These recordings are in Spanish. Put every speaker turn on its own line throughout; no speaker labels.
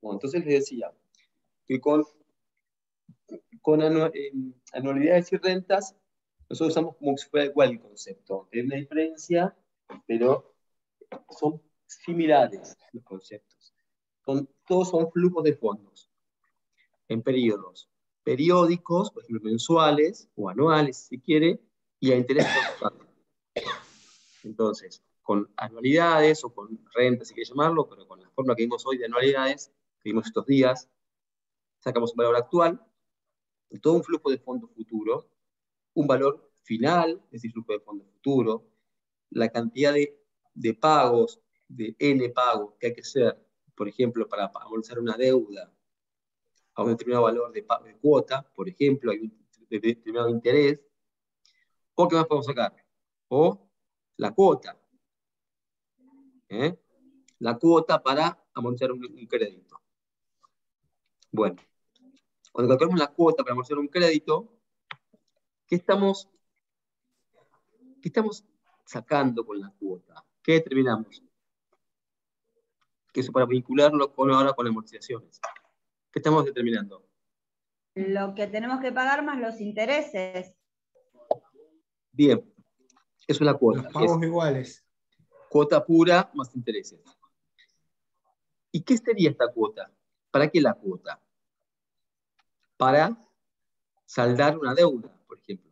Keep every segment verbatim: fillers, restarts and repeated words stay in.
Bueno, entonces les decía que con, con anu- eh, anualidades y rentas, nosotros usamos como si fuera igual el concepto. Hay una diferencia, pero son similares los conceptos. Son, todos son flujos de fondos en periodos periódicos, por ejemplo, mensuales o anuales, si quiere, y a interés constante. Entonces, con anualidades o con rentas, si quiere llamarlo, pero con la forma que vimos hoy de anualidades, que vimos estos días, sacamos un valor actual, todo un flujo de fondos futuro, un valor final, es decir, flujo de fondos futuro, la cantidad de, de pagos, de N pagos que hay que hacer, por ejemplo, para amortizar una deuda a un determinado valor de, de cuota, por ejemplo, hay un determinado interés, o qué más podemos sacar, o la cuota, ¿eh? La cuota para amortizar un, un crédito. Bueno, cuando calculamos la cuota para amortizar un crédito, ¿qué estamos, qué estamos sacando con la cuota? ¿Qué determinamos? Que eso para vincularlo con ahora con amortizaciones. ¿Qué estamos determinando?
Lo que tenemos que pagar más los intereses.
Bien, eso es la cuota.
Los pagos
es
iguales.
Cuota pura más intereses. ¿Y qué sería esta cuota? ¿Para qué la cuota? Para saldar una deuda, por ejemplo.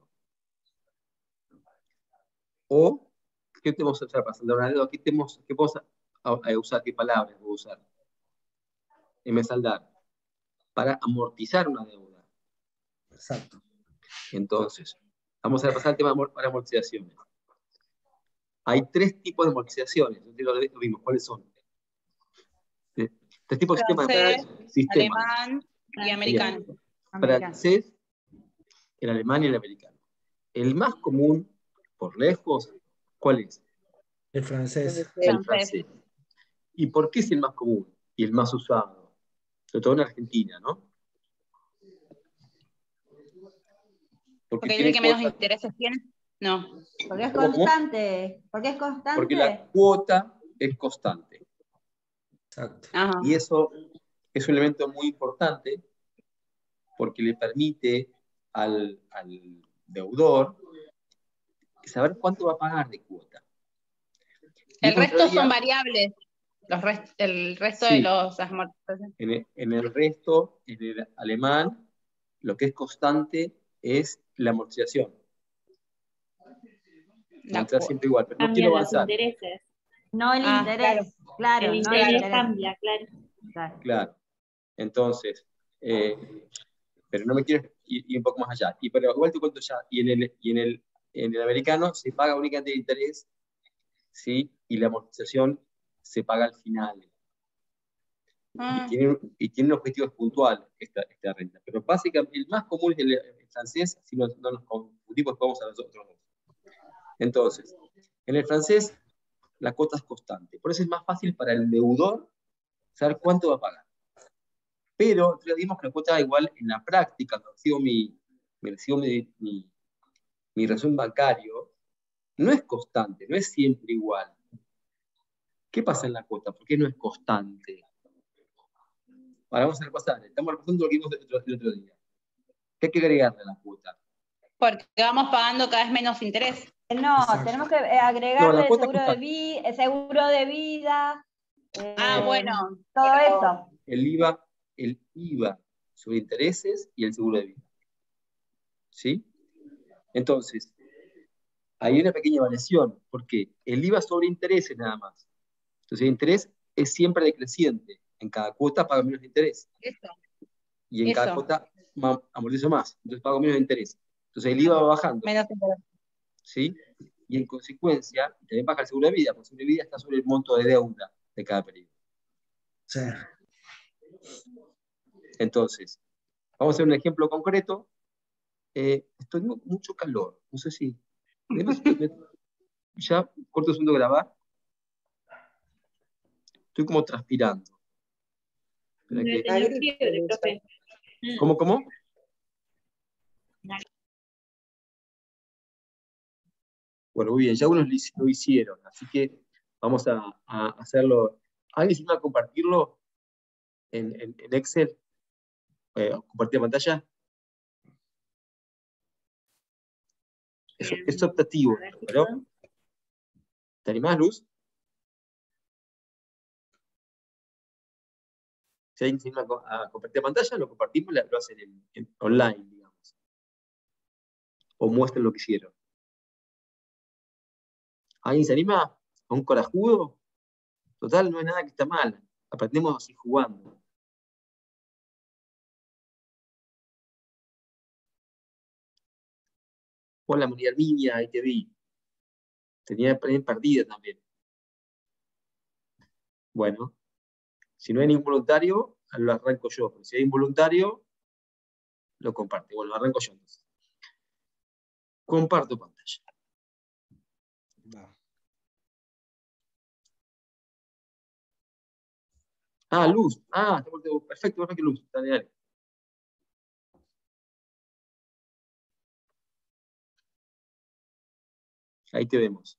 O, ¿qué tenemos que usar para saldar una deuda? ¿Qué, tenemos, qué podemos a, a usar? ¿Qué palabras voy a usar? En vez de saldar. Para amortizar una deuda.
Exacto.
Entonces, vamos a pasar al tema para amortizaciones. Hay tres tipos de amortizaciones. Lo vimos. ¿Cuáles son? Tres tipos de sistemas.
Francés,
Sistema.
alemán y americano.
Francés, el alemán y el americano. El más común, por lejos, ¿cuál es?
El francés.
El francés. ¿Y por qué es el más común y el más usado? Sobre todo en Argentina, ¿no?
Porque, Porque es el que menos intereses tiene. No.
Porque es constante. Porque es constante.
Porque la cuota es constante.
Exacto.
Ajá.
Y eso es un elemento muy importante porque le permite al, al deudor saber cuánto va a pagar de cuota. Y
el resto
día,
son variables. Los rest, el resto
sí,
de los amortizaciones.
En el, en el resto, en el alemán, lo que es constante es la amortización. Va a estar siempre igual, pero no quiero avanzar.
Intereses.
No el
ah,
interés, claro.
El
no
interés
el interés.
cambia, claro.
Claro.
Claro. Entonces, eh, pero no me quiero ir, ir un poco más allá. Y pero igual te cuento ya, y en el, y en el, en el americano se paga únicamente el interés, ¿sí? Y la amortización se paga al final.
Ah.
Y, tiene, y tiene objetivos puntuales esta, esta renta. Pero básicamente el más común es el, el francés, si no, no nos confundimos, vamos a los otros dos. Entonces, en el francés la cuota es constante. Por eso es más fácil para el deudor saber cuánto va a pagar. Pero digamos que la cuota igual en la práctica, cuando recibo mi, me recibo mi, mi, mi resumen bancario, no es constante, no es siempre igual. ¿Qué pasa en la cuota? ¿Por qué no es constante? Ahora vamos a repasar. Estamos repasando lo que vimos el otro, el otro día. ¿Qué hay que agregarle a la cuota?
Porque vamos pagando cada vez menos interés.
No,
Exacto.
tenemos que agregarle
no,
seguro, de vi, seguro de vida. Eh,
Ah, bueno.
Todo
pero...
eso.
El I V A, el I V A sobre intereses y el seguro de vida. ¿Sí? Entonces, hay una pequeña variación, porque el I V A sobre intereses nada más. Entonces, el interés es siempre decreciente. En cada cuota pago menos interés.
Eso.
Y en
Eso.
cada cuota amortizo más. Entonces, pago menos interés. Entonces, el I V A va bajando.
Menos interés.
¿Sí? Y en consecuencia, también baja el seguro de vida, porque el seguro de vida está sobre el monto de deuda de cada periodo.
Sí.
Entonces, vamos a hacer un ejemplo concreto. Eh, estoy con mucho calor. No sé si... Ya, corto segundo grabar. Estoy como transpirando.
Debe tener fiebre, profe.
¿Cómo, cómo? Bueno, muy bien, ya unos lo hicieron, así que vamos a, a hacerlo. ¿Alguien se va a compartirlo? en, en, en Excel? Eh, ¿Compartir pantalla? Es, es optativo,
A ver si
pero
puedo.
¿te animás, Luz? Si alguien se anima a co- a compartir pantalla, lo compartimos, lo hacen en, en online, digamos. O muestren lo que hicieron. ¿Alguien se anima a un corajudo? Total, no es nada que está mal. Aprendemos así jugando. Hola María Herminia, ahí te vi. Tenía perdida también. Bueno, si no hay ningún voluntario, lo arranco yo. Pero si hay involuntario, lo comparte. Bueno, lo arranco yo entonces. Comparto pantalla.
Va.
Ah, Luz. Ah, perfecto, perfecto, Luz. Dale, dale. Ahí te vemos.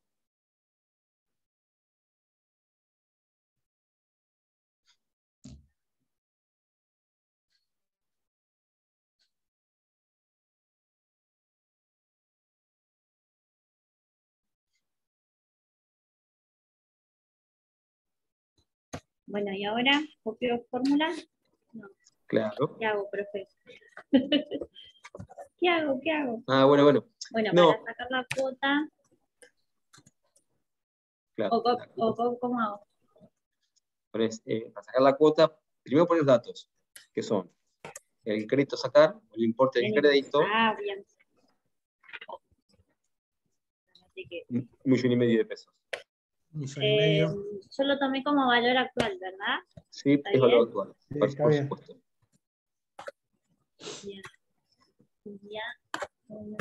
Bueno, y ahora copio fórmula. No,
Claro.
¿qué hago, profe? ¿Qué hago? ¿Qué hago?
Ah, bueno, bueno.
Bueno,
No.
para sacar la cuota,
Claro.
o, co-
La-
o co- ¿cómo hago?
pones, eh, para sacar la cuota, primero pones datos, que son el crédito a sacar, el importe del
Tenemos-
crédito,
Ah, bien. Así que,
un millón y medio de pesos.
Un millón y
eh,
medio.
yo lo tomé como valor actual, ¿verdad?
Sí,
¿Está
es valor
bien?
actual,
Sí,
por,
está
por
bien.
supuesto.
Bien. Ya. um,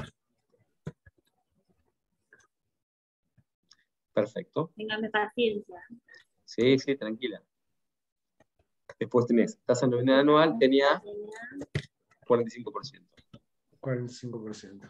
Perfecto.
Téngame paciencia.
Sí, sí, tranquila. Después tenés tasa nominal anual, tenía cuarenta y cinco por ciento.
cuarenta y cinco por ciento.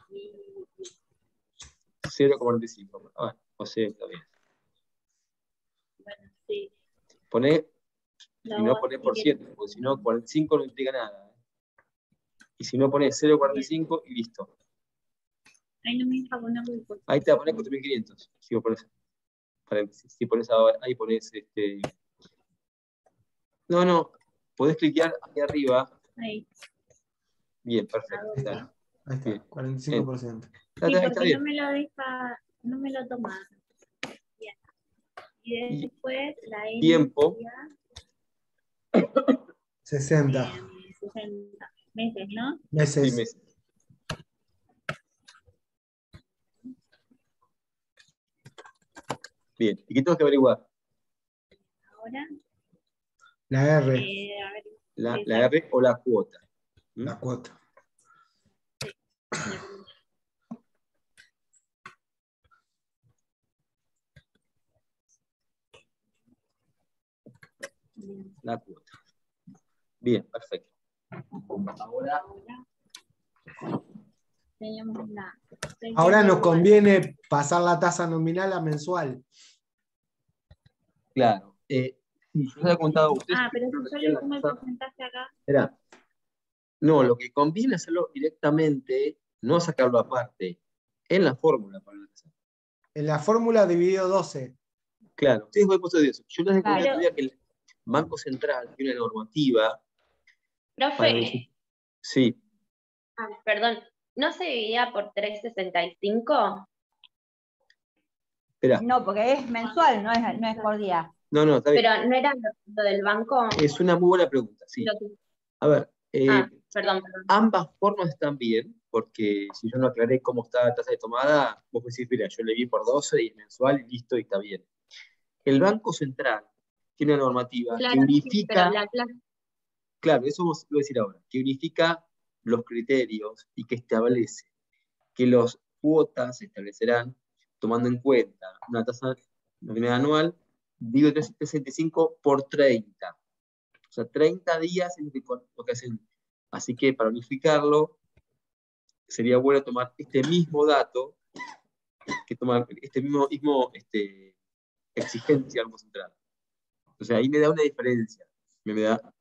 cero coma cuarenta y cinco. Ah, o sea, está bien.
Bueno, sí.
Poné,
Lo
y no
hago
poné
así
por
que-
ciento, porque si no, cuarenta y cinco no implica nada. ¿eh? Y si no ponés cero coma cuarenta y cinco y listo.
Ahí no me deja poner muy fuerte.
Ahí te va a poner cuatro mil quinientos. Si vos pones paréntesis. Si pones ahora, ahí pones este. No, no. Podés cliquear aquí arriba.
Ahí.
Bien,
¿A
perfecto.
dónde?
Dale.
Ahí está,
Bien.
cuarenta y cinco por ciento.
Está,
Sí,
está- está
porque no
bien.
me lo deja, no me lo toma. Bien. Y después la N
Tiempo.
sería,
sesenta
eh, sesenta meses, ¿no?
Sí,
meses.
meses. Bien. ¿Y qué tengo que averiguar?
Ahora,
La R,
eh, a ver,
La,
esa-
la R o la cuota. ¿Mm?
la cuota.
bien.
La cuota. Bien, perfecto. Ahora,
Teníamos la.
Ahora nos conviene pasar la tasa nominal a mensual.
claro. Eh, sí, yo les había contado a ustedes.
Ah,
que
pero
creo
si
que
yo
en
le
la
pongo el
tasa-
porcentaje acá.
Esperá. No, lo que conviene es hacerlo directamente, no sacarlo aparte, en la fórmula para la tasa.
En la fórmula dividido doce.
Claro, ustedes pueden puesto de eso. Yo les conté
Claro.
el otro día que el Banco Central tiene una normativa para
Profe,
verificar. Sí,
ah, perdón, ¿no se dividía por trescientos sesenta y cinco?
espera.
No, porque es mensual, no es, no es por día.
No, no, está bien.
Pero ¿no era lo, lo del banco?
Es una muy buena pregunta, sí.
Lo que-
A ver, eh,
ah, perdón, perdón.
ambas formas están bien, porque si yo no aclaré cómo está la tasa de tomada, vos me decís, mira, yo le vi por doce y es mensual y listo y está bien. El Banco Central tiene una normativa
Claro,
que
sí,
unifica,
pero la clase.
claro, eso vos lo voy a decir ahora, que unifica los criterios y que establece que las cuotas se establecerán tomando en cuenta una tasa nominal anual, digo trescientos sesenta y cinco por treinta. O sea, treinta días es lo que, lo que hacen. Así que para unificarlo, sería bueno tomar este mismo dato, que toma este mismo, mismo este, exigencia al Banco Central. O sea, ahí me da una diferencia. Me, me da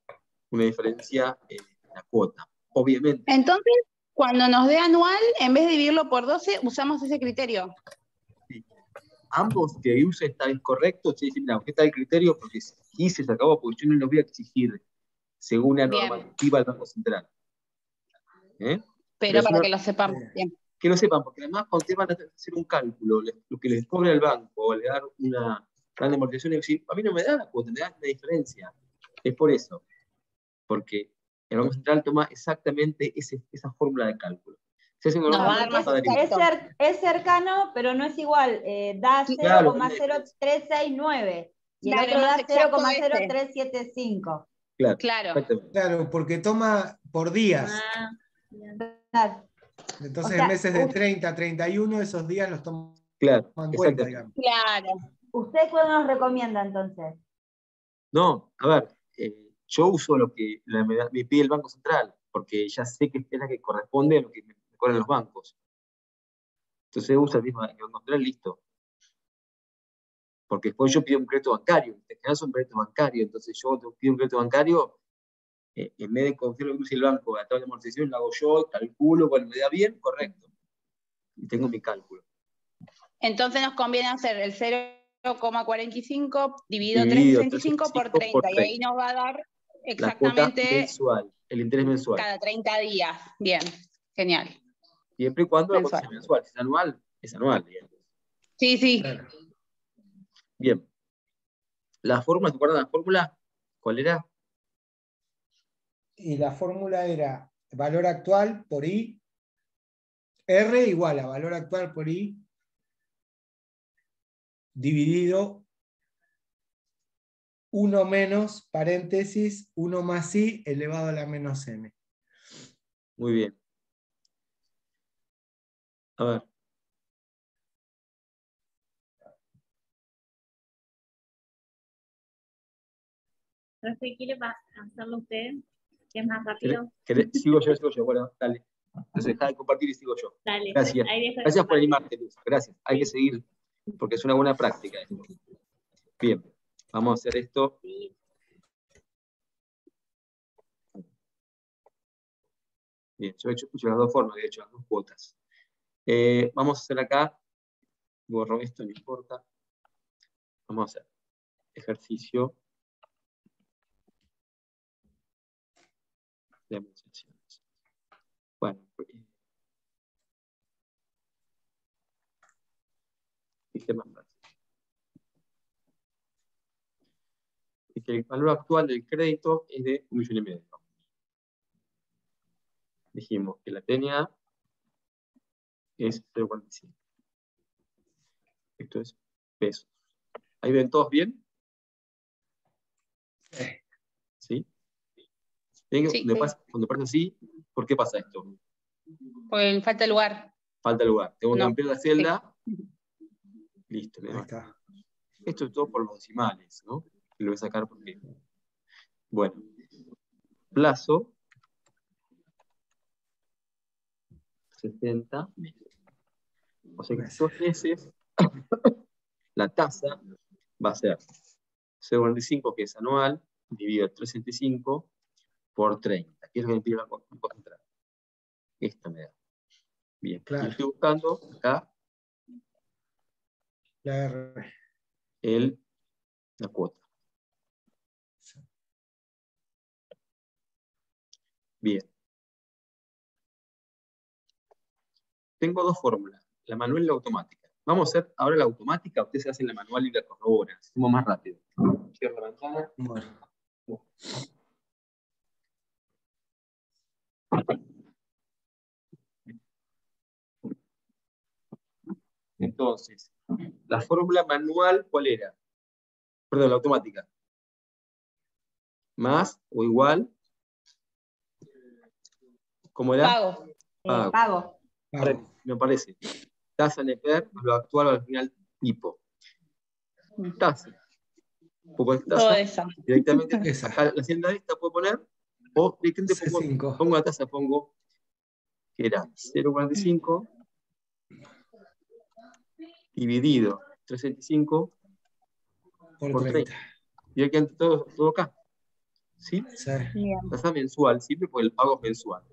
una diferencia en la cuota. Obviamente.
Entonces, cuando nos dé anual, en vez de dividirlo por doce, usamos ese criterio.
Sí. Ambos que use está incorrecto, se dice, mira, ¿qué está el criterio? Porque sí se acabó, porque yo no los voy a exigir según la
Bien.
normativa del Banco Central. ¿Eh?
Pero,
Pero es
para
una-
que lo sepamos. Bien.
que lo sepan, porque además cuando te van a hacer un cálculo, le- lo que les cobra el banco, o le dan una plan de amortización, y decir, a mí no me da la cuota, me da la diferencia. Es por eso, porque el Banco Central toma exactamente ese- esa fórmula de cálculo. Se hace una
Nos va a
norma
dar más
para
Es,
derivar.
cer- es cercano, pero no es igual. Eh, da
Claro,
cero coma cero tres seis nueve y el
Dale,
otro
más
da
exacto
cero coma cero
ese.
tres siete cinco.
Claro,
Claro.
exactamente.
Claro, porque toma por días.
Ah, bien.
Claro.
Entonces,
O sea,
en meses de
u-
treinta a treinta y uno, esos días los toman
Claro,
en cuenta,
exactamente.
digamos.
Claro.
¿Usted cuál nos recomienda entonces?
No, a ver, eh, yo uso lo que la- me, da- me pide el Banco Central, porque ya sé que es la que corresponde a lo que me me cobran los bancos. Entonces uso el mismo el Banco Central, listo. Porque después yo pido un crédito bancario, te quedas un crédito bancario, entonces yo te pido un crédito bancario, eh, en vez de confiar lo que dice el banco, a toda la amortización, lo hago yo, calculo, bueno, me da bien, correcto. Y tengo mi cálculo.
Entonces nos conviene hacer el cero coma cuarenta y cinco dividido
Dividido
trescientos sesenta y cinco por
trescientos sesenta y cinco por
treinta, y ahí
treinta.
nos va a dar
La cuota
exactamente
mensual, el interés mensual.
cada treinta días. Bien, genial.
Siempre y cuando la cuota
Mensual.
sea mensual. Si es anual, es anual, digamos.
Sí, sí.
Claro.
Bien. La fórmula, ¿te acuerdas de la fórmula? ¿Cuál era?
Y la fórmula era valor actual por I, R igual a valor actual por I, dividido uno menos, paréntesis, uno más I elevado a la menos M.
Muy bien. A ver.
Profe, ¿quiere pa- hacerlo usted? Que es más
¿Querés-
rápido.
querés- Sigo yo, sigo yo. Bueno, dale. Entonces deja de compartir y sigo yo.
Dale.
Gracias.
Ahí dejo de
Gracias por
compartir.
animarte, Luz. Gracias. Hay que seguir, porque es una buena práctica esto. Bien. Vamos a hacer esto.
Sí.
Bien. Yo he hecho, hecho las dos formas, de hecho, las dos cuotas. Eh, vamos a hacer acá. Borro esto, no importa. Vamos a hacer ejercicio de demostraciones. Bueno, eh, sistema fácil. Y que el valor actual del crédito es de un millón y medio. Dijimos que la T N A es cero coma cuarenta y cinco. Esto es pesos. ¿Ahí ven todos bien? ¿Sí? ¿Ven?
Sí.
Cuando pasa, cuando pasa así, ¿por qué pasa esto?
Porque falta lugar.
Falta lugar. Tengo que
No.
ampliar la celda. Listo, me
Ahí
va.
está.
Esto es todo por los decimales, ¿no? Lo voy a sacar porque. Bueno. Plazo. sesenta meses. O sea que
Meses.
dos meses, la tasa va a ser cero coma cuarenta y cinco, que es anual, dividido trescientos sesenta y cinco por treinta. ¿Qué es lo que me pide la Banco Central? Esta me da. Bien.
Claro.
Y estoy buscando acá
La R.
el, la cuota. Bien. Tengo dos fórmulas, la manual y la automática. Vamos a hacer ahora la automática, ustedes hacen la manual y la corroboran. Hacemos más rápido. Cierro la ventana.
Bueno.
Entonces, la fórmula manual, ¿cuál era? Perdón, la automática. Más o igual. ¿Cómo era?
Pago.
Eh,
Pago.
pago.
Pago.
Me parece. Tasa N P E R, lo actual al final tipo. Tasa. Un poco de
Todo
tasa.
eso.
Directamente,
Esa.
acá la hacienda esta puedo poner, o directamente
C
pongo,
cinco.
pongo la tasa, pongo que era cero coma cuarenta y cinco dividido trescientos sesenta y cinco
Por
por
treinta.
treinta. Directamente todo, todo acá. ¿Sí?
Sí.
Bien.
Tasa mensual, siempre porque el pago es mensual.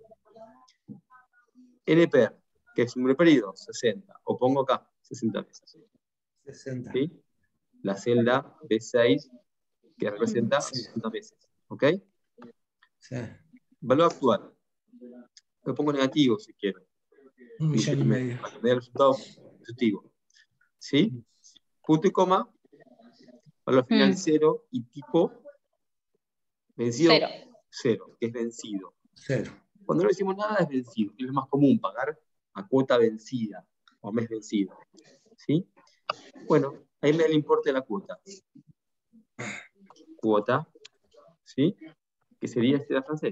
N P R, que es número de periodo, sesenta. O pongo acá, sesenta meses.
sesenta.
¿Sí? La celda B seis, que representa
Sí.
sesenta meses. ¿Ok?
Sí.
Valor actual. Lo pongo negativo si quiero.
Un millón y medio.
Para que me dé el resultado positivo. ¿Sí? Punto y coma. Valor final
Mm.
cero y tipo vencido
Cero.
cero, que es vencido.
Cero.
Cuando no decimos nada es vencido, que es lo más común, pagar a cuota vencida o mes vencido. ¿Sí? Bueno, ahí me da el importe de la cuota. Cuota, ¿sí? Que sería este de francés.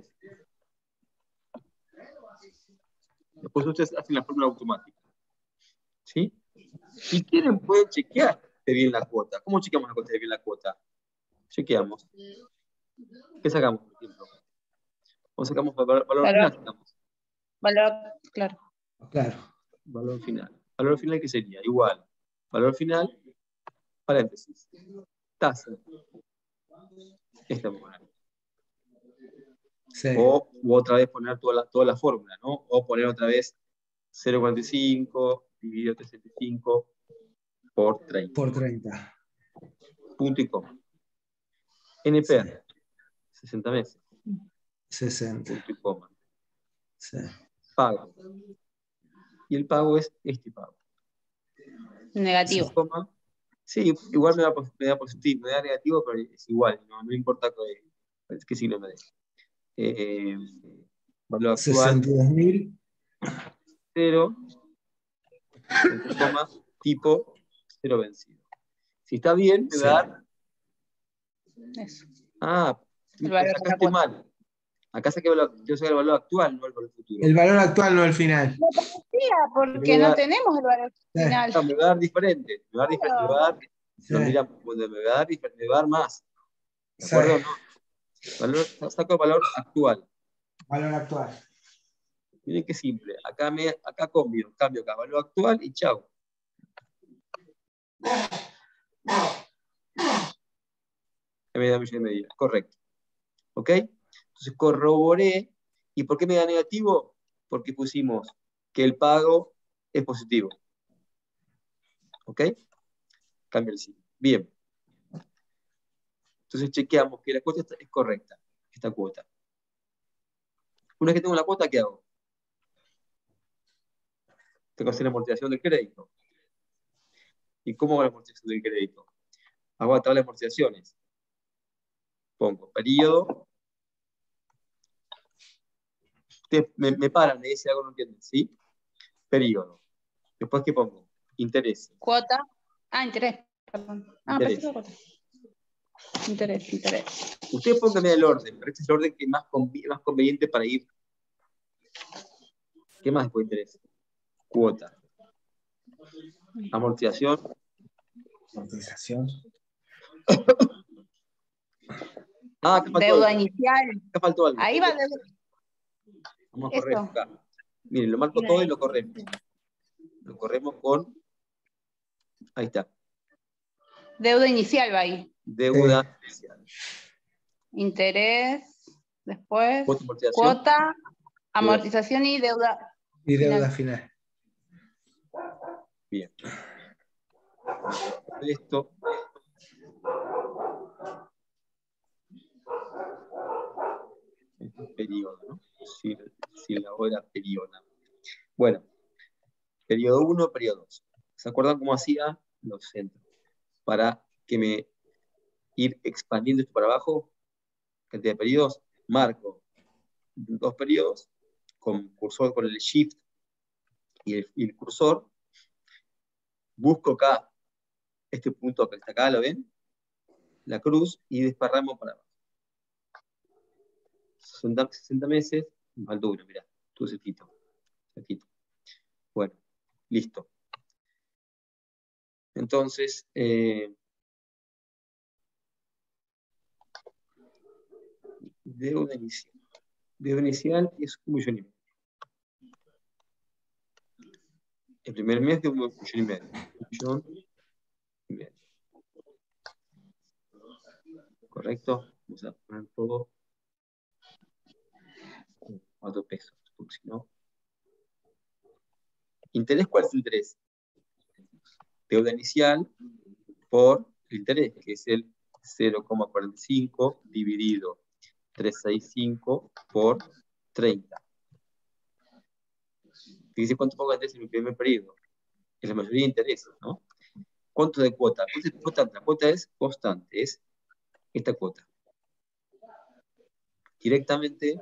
Después ustedes hacen la fórmula automática. ¿Sí? Si quieren, pueden chequear de bien la cuota. ¿Cómo chequeamos la cuota de bien la cuota? Chequeamos. ¿Qué sacamos, por ejemplo? ¿O sacamos valor, valor
Valor.
final? Sacamos.
Valor, claro.
Claro.
Valor final. Valor final, ¿qué sería? Igual. Valor final, paréntesis. Tasa. Esta vamos a poner.
Sí.
O u otra vez poner toda la, toda la fórmula, ¿no? O poner otra vez cero coma cuarenta y cinco dividido trescientos setenta y cinco por treinta.
Por treinta.
Punto y coma. N P R, sesenta meses.
sesenta.
Punto y coma.
Sí.
Pago. Y el pago es este pago.
Negativo.
Coma. Sí, igual me da, me da positivo, me da negativo, pero es igual, no, no importa qué, qué signo me dé. Eh, valor actual,
sesenta y dos mil.
cero, punto y coma, tipo, cero vencido. Si está bien, me va a dar.
Eso.
Ah,
El valor
acá
de la
estoy
cuota.
mal. Acá saqué el valor, yo saqué el valor actual, no el valor futuro.
El valor actual, no el final.
No parecía, porque
Me va a
no
dar-
tenemos el valor final.
Ah, me va a dar diferente. Me va a dar diferente. Me va a dar,
Sí.
no, mira, cuando me va a dar diferente, me va a dar más. ¿De
Sí.
acuerdo? No. Valor, saco el valor actual.
Valor actual.
Miren qué simple. Acá, me, acá cambio, cambio acá, valor actual y chao. Me da millón y medio. Correcto. ¿Ok? Entonces corroboré. ¿Y por qué me da negativo? Porque pusimos que el pago es positivo. ¿Ok? Cambia el signo. Bien. Entonces chequeamos que la cuota es correcta. Esta cuota. Una vez que tengo la cuota, ¿qué hago? Tengo que hacer la amortización del crédito. ¿Y cómo hago la amortización del crédito? Hago la tabla de amortizaciones. Pongo periodo. Ustedes me, me paran, me dicen algo no entienden, ¿sí? Periodo. Después, ¿qué pongo? Interés.
Cuota. Ah, interés. Perdón. Ah,
Interés.
pensé que cuota. Interés, interés.
Ustedes pónganme el orden, pero este es el orden que es más, convi- más conveniente para ir. ¿Qué más después de interés? Cuota. Amortización.
Amortización.
Ah, acá faltó
Deuda
algo.
inicial.
Acá faltó algo.
Ahí va deuda.
Vamos a correr
Esto.
acá. Miren, lo marco todo y lo corremos. Lo corremos con. Ahí está.
Deuda inicial va ahí.
Deuda inicial.
Interés. Después.
Cuota, amortización.
Cuota. Amortización y deuda.
Y deuda
Final.
final.
Bien. Esto. Este es periodo, ¿no? Si, si la hora periodo. Bueno. Periodo uno, periodo dos. ¿Se acuerdan cómo hacía los centros? Para que me ir expandiendo esto para abajo, cantidad de periodos, marco dos periodos con cursor con el shift y el, y el cursor, busco acá este punto que está acá, ¿lo ven? La cruz y desparramo para abajo. sesenta, sesenta meses, me faltó uno, mirá, tu cerquito, cerquito. Bueno, listo. Entonces, eh, deuda inicial. Deuda inicial es un millón y medio. El primer mes de un millón y medio. Un millón y medio. ¿Correcto? Vamos a poner todo cuatro pesos, porque si no. ¿Interés? ¿Cuál es el interés? Deuda inicial por el interés, que es el cero coma cuarenta y cinco dividido trescientos sesenta y cinco por treinta. Fíjense cuánto pago de interés en el primer periodo. Es la mayoría de intereses, ¿no? ¿Cuánto de cuota? ¿Cuánto es constante? La cuota es constante, es esta cuota. Directamente,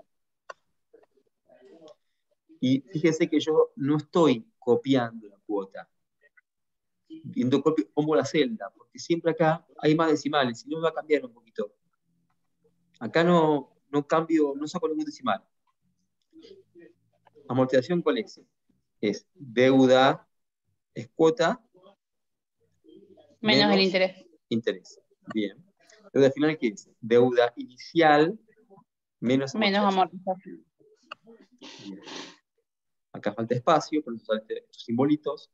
y fíjense que yo no estoy copiando la cuota. Viendo copio, pongo la celda, porque siempre acá hay más decimales, si no me va a cambiar un poquito. Acá no, no cambio, no saco ningún decimal. Amortización, ¿cuál es? Es deuda, es cuota,
Menos el interés.
interés. Bien. Deuda final, ¿qué es? Deuda inicial menos
Menos
amortización.
amortización.
Bien. Acá falta espacio, por eso salen estos simbolitos.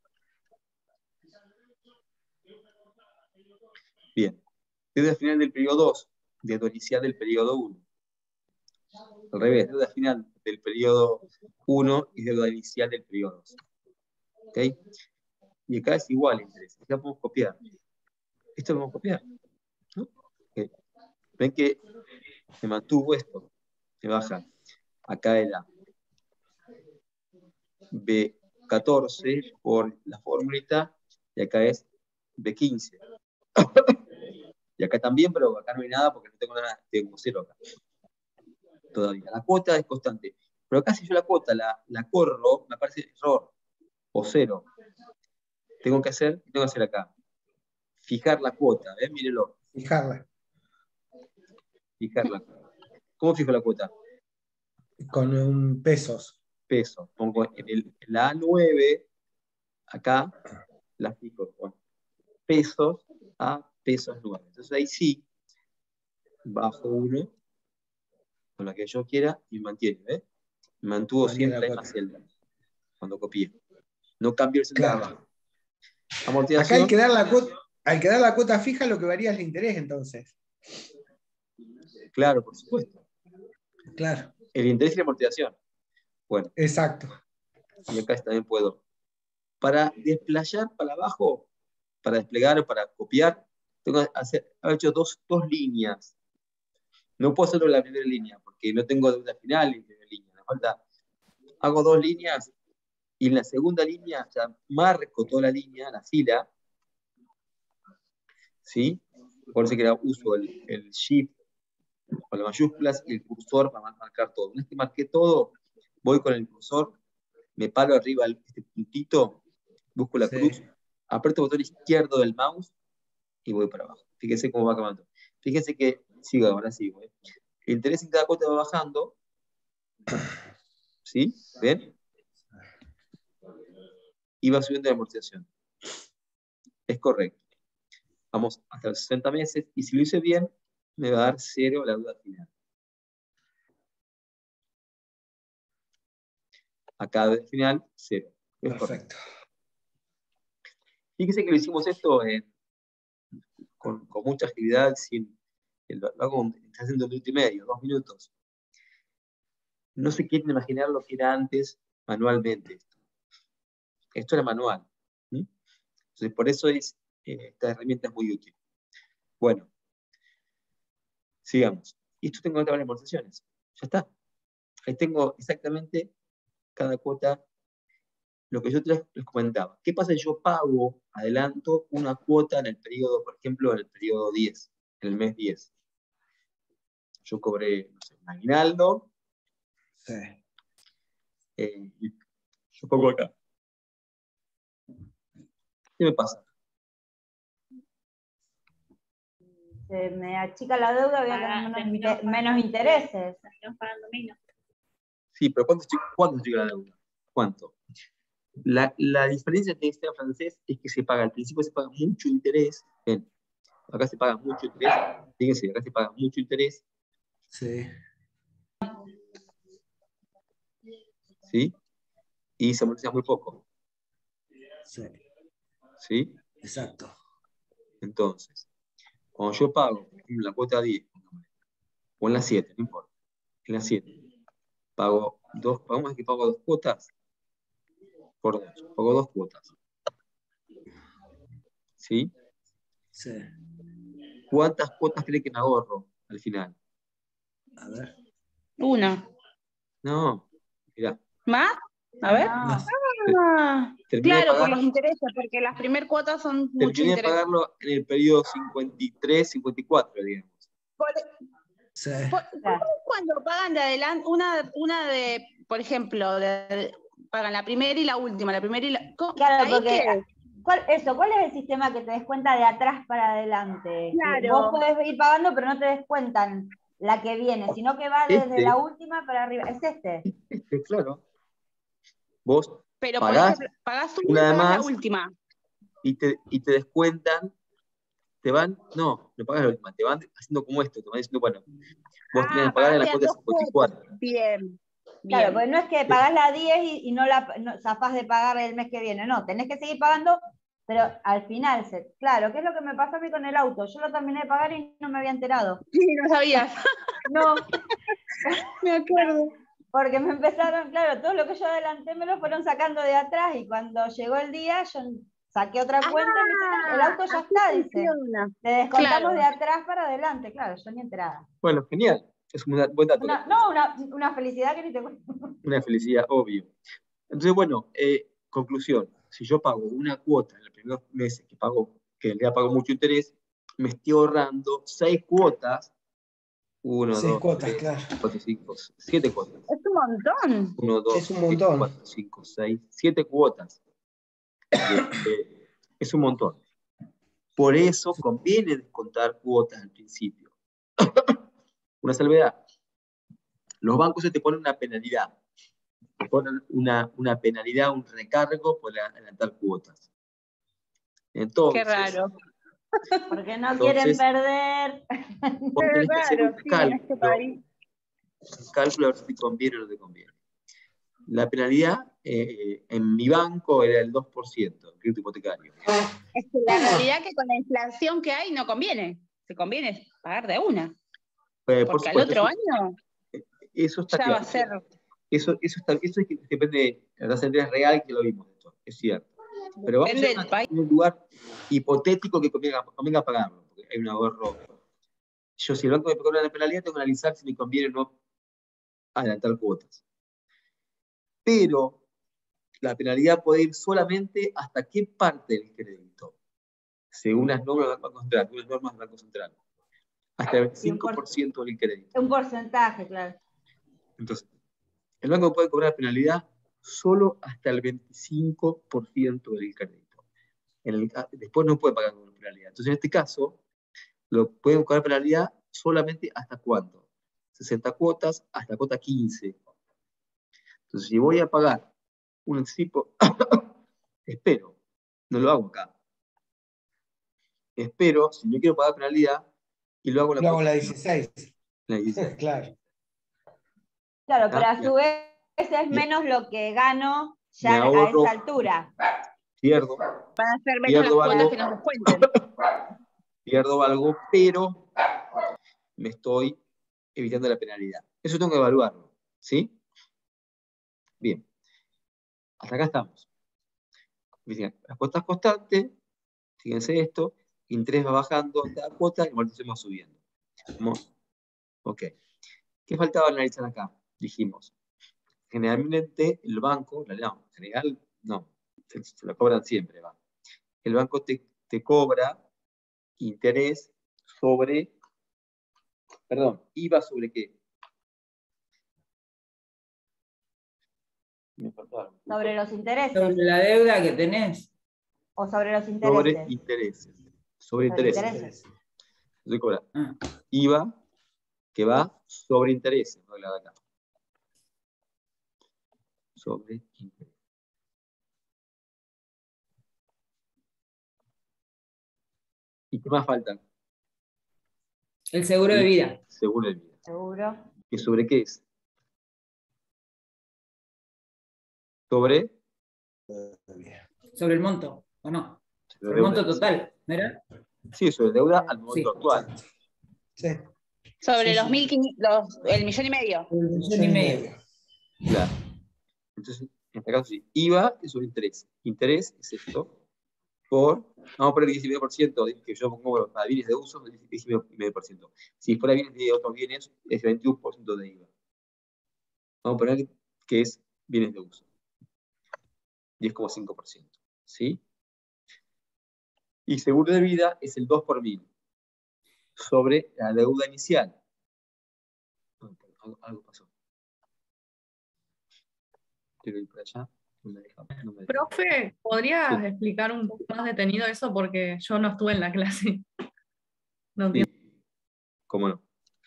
Bien. Deuda final del periodo dos, deuda inicial del periodo uno. Al revés, deuda final del periodo uno y deuda inicial del periodo dos. ¿Ok? Y acá es igual el interés. Acá podemos copiar. Esto lo podemos copiar, ¿no? Okay. Ven que me mantuvo esto. Me baja. Acá era B catorce por la formulita y acá es B quince. Y acá también, pero acá no hay nada porque no tengo nada, tengo cero acá. Todavía. La cuota es constante. Pero acá si yo la cuota la, la corro, me aparece error o cero. Tengo que hacer, ¿qué tengo que hacer acá? Fijar la cuota, ¿eh? Mírenlo.
Fijarla.
Fijar la cuota. ¿Cómo fijo la cuota?
Con un pesos.
Pesos. Pongo en, el, en la A nueve, acá, la fijo con pesos a pesos nueve. Entonces ahí sí, bajo uno, con la que yo quiera, y mantiene, ¿eh? Mantuvo
Mantiene
siempre
la
la misma
cuota.
celda, cuando copié. No cambió el celda de
Claro.
abajo.
Acá
Amortización.
hay que dar la cuota, al que dar la cuota fija, lo que varía es el interés, entonces.
Claro, por supuesto.
Claro.
El interés y la amortización. Bueno,
Exacto.
y acá también puedo. Para desplayar para abajo, para desplegar o para copiar, tengo que hacer, haber hecho dos, dos líneas. No puedo hacerlo en la primera línea, porque no tengo deuda final en primera línea. Me falta, hago dos líneas, y en la segunda línea ya marco toda la línea, la fila, ¿sí? Por eso que era, uso el, el shift con las mayúsculas y el cursor para marcar todo. Una vez que marqué todo, voy con el cursor, me paro arriba este puntito, busco la
Sí.
cruz, aprieto el botón izquierdo del mouse y voy para abajo. Fíjense cómo va cambiando. Fíjense que sigo, ahora sigo. ¿eh? El interés en cada cuota va bajando. ¿Sí? ¿Ven? Y va subiendo la amortización. Es correcto. Vamos hasta los sesenta meses y si lo hice bien, me va a dar cero la deuda final. Acá al final, cero. Es
Perfecto.
correcto. Fíjense que lo hicimos esto eh, con, con mucha agilidad, sin, lo hago está haciendo un minuto y medio, dos minutos. No se quieren imaginar lo que era antes manualmente. Esto, esto era manual. ¿sí? Entonces, por eso es, eh, esta herramienta es muy útil. Bueno, sigamos. Y esto tengo que tabla de amortizaciones. Ya está. Ahí tengo exactamente cada cuota, lo que yo les, les comentaba. ¿Qué pasa si yo pago, adelanto una cuota en el periodo, por ejemplo, en el periodo diez, en el mes diez? Yo cobré, no sé, un aguinaldo.
Sí.
Eh, y yo pongo acá. ¿Qué me pasa?
Se me achica la deuda, voy a
Paga-
tener menos,
terminó
inte-
pagando-
menos intereses.
terminó pagando menos.
Sí, pero ¿cuánto, cuánto llega la deuda? ¿Cuánto? La, la diferencia entre este francés es que se paga, al principio se paga mucho interés. Ven, acá se paga mucho interés. Fíjense, acá se paga mucho interés.
Sí.
¿Sí? Y se amortiza muy poco.
Sí.
¿Sí?
Exacto.
Entonces, cuando yo pago, por ejemplo, la cuota diez, o en la siete, no importa, en la siete, pago Dos, vamos a que pago dos cuotas. Por dos, pago dos cuotas. ¿Sí?
Sí.
¿Cuántas cuotas cree que me ahorro al final?
A ver.
Una.
No, mirá.
¿Más? A ver.
No.
Más.
Ah,
Terminé de
claro, por
pagar-
los intereses, porque las primeras cuotas son mucho
Terminé de
interés.
pagarlo en el periodo cincuenta y tres, cincuenta y cuatro, digamos.
Por-
Sí.
por- ¿Cómo es cuando pagan de adelante? Una, una de, por ejemplo, de, pagan la primera y la última, la primera y la. ¿cómo?
Claro,
¿Ahí
porque
qué?
¿cuál, eso, ¿cuál es el sistema que te descuenta de atrás para adelante? Que
Claro.
vos podés ir pagando, pero no te descuentan la que viene, sino que va desde
Este.
la última para arriba. Es este.
Este, claro. Vos
Pero, por
pagás
ejemplo, pagás una
una
y
de
pagás la
más.
última.
y te, y te descuentan, te van, no, no pagas la última, te van haciendo como esto, te van diciendo, bueno, vos tenés
Ah,
que pagar en la
pagaste
cuota de
dos
cincuenta y
cuotas.
cuatro.
Bien.
Claro,
Bien.
porque no es que pagás la diez y, y no la no, zafás de pagar el mes que viene, no, tenés que seguir pagando, pero al final, se, claro, ¿qué es lo que me pasó a mí con el auto? Yo lo terminé de pagar y no me había enterado.
Sí, no sabías.
No,
Me acuerdo.
porque me empezaron, claro, todo lo que yo adelanté me lo fueron sacando de atrás y cuando llegó el día yo saqué otra cuenta y me dicen, el auto ya
así
está, dice.
funciona.
Te descontamos
Claro.
de atrás para adelante, claro, yo ni enterada.
Bueno, genial, es un buen dato.
Una, no, una, una felicidad que ni te cuento.
Una felicidad, obvio. Entonces, bueno, eh, conclusión, si yo pago una cuota en los primeros meses que pago, que le pago mucho interés, me estoy ahorrando seis cuotas, uno,
Seis
dos,
cuotas,
tres,
claro.
cuatro, cinco, siete cuotas.
Es un montón.
Uno, dos,
Es un
tres,
montón.
cuatro, cinco, seis, siete cuotas. Eh, es un montón. Por eso conviene descontar cuotas al principio. Una salvedad. Los bancos se te ponen una penalidad. Te ponen una, una penalidad, un recargo por adelantar cuotas. Entonces,
Qué raro.
Porque no
Entonces,
quieren perder.
vos
Qué
tenés que hacer
raro,
un
sí, en este
cálculo,
país.
un cálculo a ver si te conviene o no te conviene. La penalidad eh, en mi banco era el dos por ciento, el crédito hipotecario.
Es que la realidad es que con la inflación que hay no conviene. Se conviene pagar de una.
Eh, por
Porque al
supuesto,
otro
eso,
año
eso está
ya
claro.
va a ser.
Eso, eso, está, eso es que depende de la tasa de interés real que lo vimos, esto, es cierto. Pero vamos a
Depende
hacer
del
una-
país.
un lugar hipotético que convenga, convenga pagarlo, porque hay un ahorro. Yo, si el banco me cobra la penalidad, tengo que analizar si me conviene o no adelantar cuotas. Pero la penalidad puede ir solamente hasta qué parte del crédito, según las normas del Banco Central, según las normas del Banco Central. Hasta el veinticinco por ciento del crédito.
Un porcentaje, claro.
Entonces, el banco puede cobrar penalidad solo hasta el veinticinco por ciento del crédito. En el, después no puede pagar con penalidad. Entonces, en este caso, lo pueden cobrar penalidad solamente hasta cuánto. sesenta cuotas hasta cuota quince. Entonces, si voy a pagar un anticipo, espero, no lo hago acá. Espero, si no quiero pagar penalidad, y lo hago en la
Lo hago en
cuota
la dieciséis.
la dieciséis.
Claro.
Claro,
Ah,
pero a
bien.
su vez es
Bien.
menos lo que gano
Me
ya a
ahorro.
esa altura.
Pierdo,
Van a ser menos
Pierdo
las cuotas
algo.
que nos descuenten.
pierdo algo, pero me estoy evitando la penalidad. Eso tengo que evaluarlo, ¿sí? Bien. Hasta acá estamos. Las cuotas constantes, fíjense esto, interés va bajando cada cuota y amortización va subiendo. ¿Vamos? Ok. ¿Qué faltaba analizar acá? Dijimos, generalmente el banco, no, en general no, se, se lo cobran siempre, va. El banco te, te cobra interés sobre, perdón, I V A sobre qué? Me faltaba.
Sobre los intereses.
Sobre la deuda que tenés.
O sobre los
Sobre
intereses.
intereses. Sobre
Sobre
intereses.
intereses.
Estoy cobrando.
Ah.
I V A que va sobre intereses. No la de acá. Sobre intereses. ¿Y qué más faltan?
El seguro de vida.
Seguro de vida.
Seguro.
¿Y sobre qué es? Sobre,
Sobre el monto, ¿o no?
sobre
Sobre el monto
deuda.
total, ¿no era?
Sí, sobre deuda al momento
Sí.
actual.
Sí.
Sobre
Sí,
los
sí.
mil quinientos, los, el millón y medio.
El millón y medio.
Claro. Entonces, en este caso sí. I V A es sobre interés. Interés es esto. Por, vamos a poner diecinueve por ciento, que yo pongo bueno, para bienes de uso, diecinueve por ciento. Si fuera bienes de otros bienes, es veintiuno por ciento de I V A. Vamos a poner que es bienes de uso. diez coma cinco por ciento. ¿Sí? Y seguro de vida es el dos por mil sobre la deuda inicial. Algo, algo pasó. Quiero ir para allá. No me deja, no me deja.
Profe, ¿podrías
Sí.
explicar un poco más detenido eso? Porque yo no estuve en la clase. No
Sí.
entiendo.
¿Cómo no?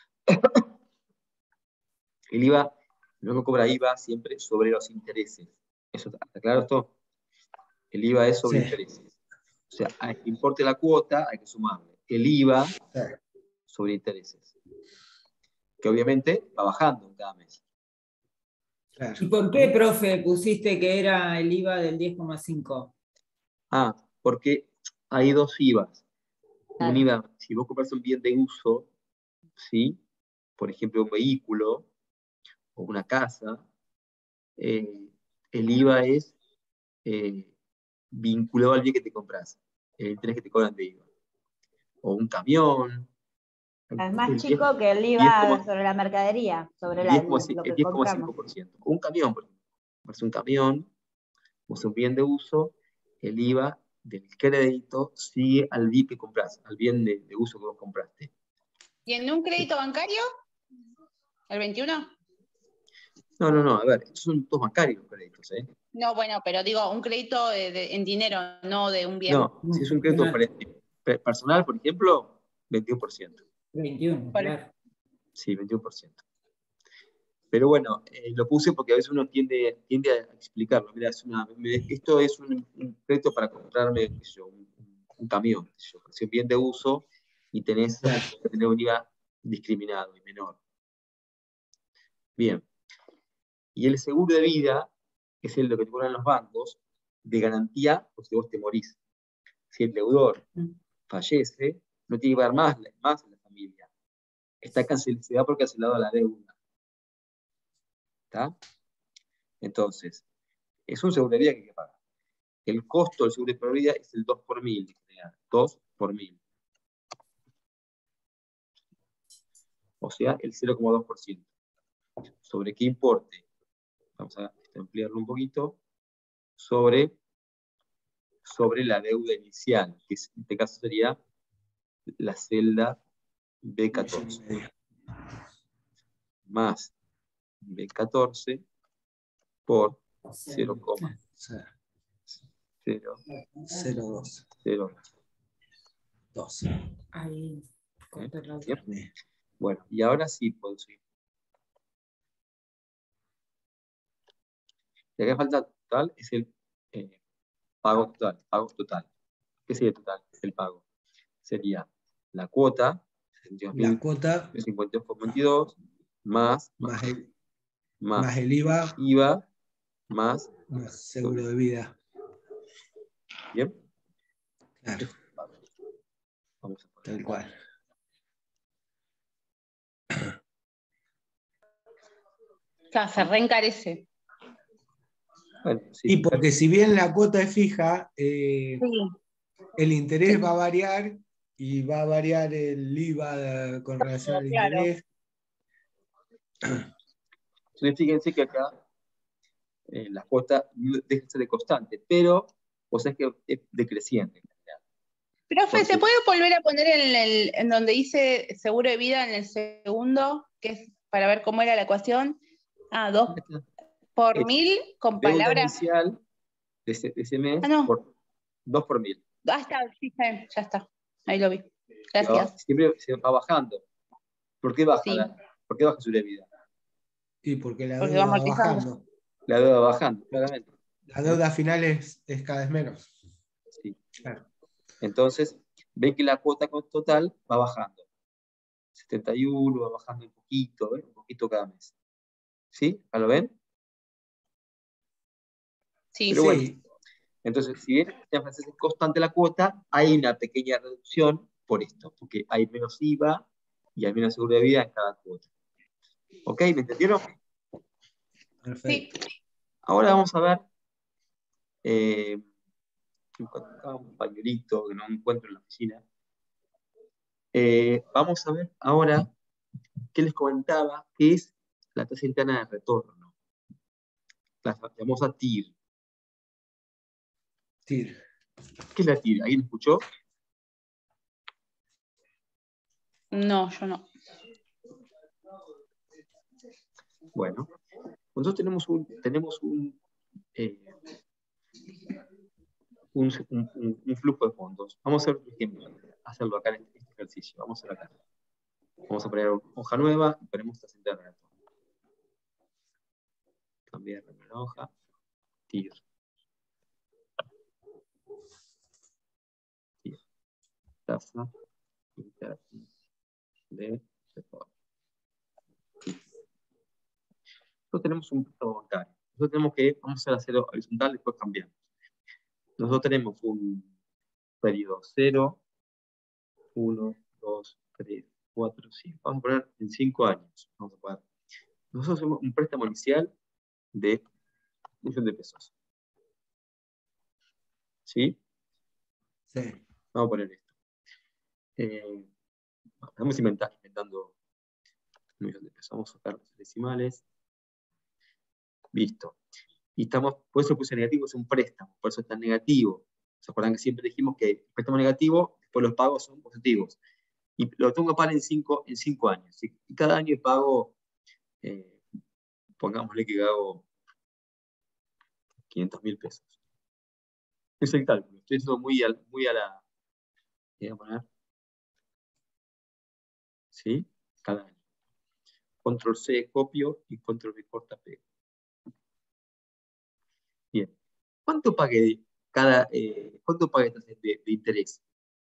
El I V A, no cobra I V A siempre sobre los intereses. ¿Eso está claro esto? El I V A es sobre
Sí.
intereses. O sea, hay que importe la cuota, hay que sumarle el I V A
Sí.
sobre intereses. Que obviamente va bajando cada mes.
Claro.
¿Y por qué, profe, pusiste que era el I V A del diez coma cinco?
Ah, porque hay dos I V As. Un
Claro.
I V A, si vos compras un bien de uso, ¿sí? Por ejemplo, un vehículo o una casa, eh, el I V A es eh, vinculado al bien que te compras, el interés que te cobran de I V A. O un camión.
Es más
el
chico que el
diez
I V A
como-
sobre la mercadería, sobre la-
diez coma
lo que
diez coma
compramos.
cinco por ciento. Un camión, por ejemplo. Compras un camión, es un bien de uso, el I V A del crédito sigue al bien que compras, al bien de, de uso que vos compraste.
¿Y en un crédito bancario? ¿El veintiuno?
No, no, no, a ver, son todos bancarios los créditos, ¿eh?
No, bueno, pero digo, un crédito de- de- en dinero, no de un bien.
No, si es un crédito
Una-
pre- pre- personal, por ejemplo, veintiuno por ciento.
veintiuno,
Por-
claro.
Sí, veintiuno por ciento. Pero bueno, eh, lo puse porque a veces uno tiende, tiende a explicarlo. Mira, es una, me- esto es un, un crédito para comprarme qué sé yo, un, un camión, qué sé yo, es un bien de uso y tenés
Claro.
que tener un I V A discriminado y menor. Bien. Y el seguro de vida es el lo que te cobran los bancos de garantía por si vos te morís. Si el deudor fallece, no tiene que pagar más, más en la familia. Está cancelado, se da por cancelado la deuda. ¿Está? Entonces, es un seguro de vida que hay que pagar. El costo del seguro de vida es el dos por mil. dos por mil. O sea, el cero coma dos por ciento. ¿Sobre qué importe? Vamos a ampliarlo un poquito. Sobre, sobre la deuda inicial, que en este caso sería la celda B catorce. Más B catorce por cero coma cero
cero dos.
cero.
dos.
Ahí, corta el audio.
Bien. Bueno, y ahora sí puedo seguir. Y acá falta total, es el eh, pago total. Pago total. ¿Qué sería total? El pago. Sería la cuota,
La cuota
cincuenta y dos coma veintidós, más,
más el,
más,
más el I V A
I V A, más,
más seguro de vida.
¿bien?
Claro,
Vamos a poner.
tal cual.
Claro, se reencarece.
Bueno, sí,
Y porque si bien la cuota es fija, eh,
Sí.
el interés va a variar y va a variar el I V A con relación al
Claro.
interés.
Entonces fíjense que acá eh, la cuota no deja de ser de constante, pero o sea, es que es decreciente.
Profe,
Porque-
¿se puede volver a poner en, el, en donde dice seguro de vida en el segundo? Que es para ver cómo era la ecuación. Ah, dos por
Es
mil con
deuda
palabras.
inicial de ese, de ese mes
Ah, no.
por dos por mil.
Ah, está, sí, está bien, ya está. Ahí lo vi.
Que va-
Gracias.
siempre se va bajando. ¿Por qué baja,
Sí.
la, ¿por qué baja su vida?
Y porque la
Porque
deuda
va
va
amortizando.
bajando.
La deuda va bajando, claramente.
La deuda final es, es cada vez menos.
Sí.
Claro.
Entonces, ven que la cuota total va bajando. setenta y uno va bajando un poquito, ¿ven? Un poquito cada mes. ¿Sí? ¿Ya lo ven?
Sí,
Pero
Sí,
bueno, entonces, si bien en francés es constante la cuota, hay una pequeña reducción por esto, porque hay menos I V A y hay menos seguro de vida en cada cuota. ¿Ok? ¿Me entendieron?
Perfecto.
Ahora vamos a ver, eh, acá un pañuelito que no encuentro en la oficina. Eh, vamos a ver ahora qué les comentaba, que es la tasa interna de retorno. La famosa T I R.
T I R.
¿Qué es la T I R? ¿Alguien escuchó?
No, yo no.
Bueno, nosotros tenemos un, tenemos un, eh, un, un, un flujo de fondos. Vamos a hacer un ejemplo, hacerlo acá en este ejercicio. Vamos a hacer acá. Vamos a poner hoja nueva y ponemos tasa interna de retorno. Cambiar la hoja. T I R. T I R. Tasa interna de retorno. Nosotros tenemos un préstamo bancario. Nosotros tenemos que, vamos a hacerlo horizontal y después cambiamos. Nosotros tenemos un periodo cero, uno, dos, tres, cuatro, cinco. Vamos a poner en cinco años. Vamos a poner. Nosotros hacemos un préstamo inicial de un millón de pesos. ¿Sí?
Sí.
Vamos a poner esto. Eh, estamos inventando, inventando un millón de pesos. Vamos a sacar los decimales. Listo. Y estamos, por eso puse negativo, es un préstamo, por eso está negativo. ¿Se acuerdan que siempre dijimos que el préstamo negativo, después los pagos son positivos? Y lo tengo que pagar en cinco, en cinco años. Y cada año pago, eh, pongámosle que hago quinientos mil pesos. Es el cálculo. Estoy haciendo muy, al, muy a la... Voy a poner. ¿Sí? Cada año. Control C, copio, y Control V, corta, pego. Bien. ¿Cuánto pagué cada, eh, cuánto pagué de, de interés?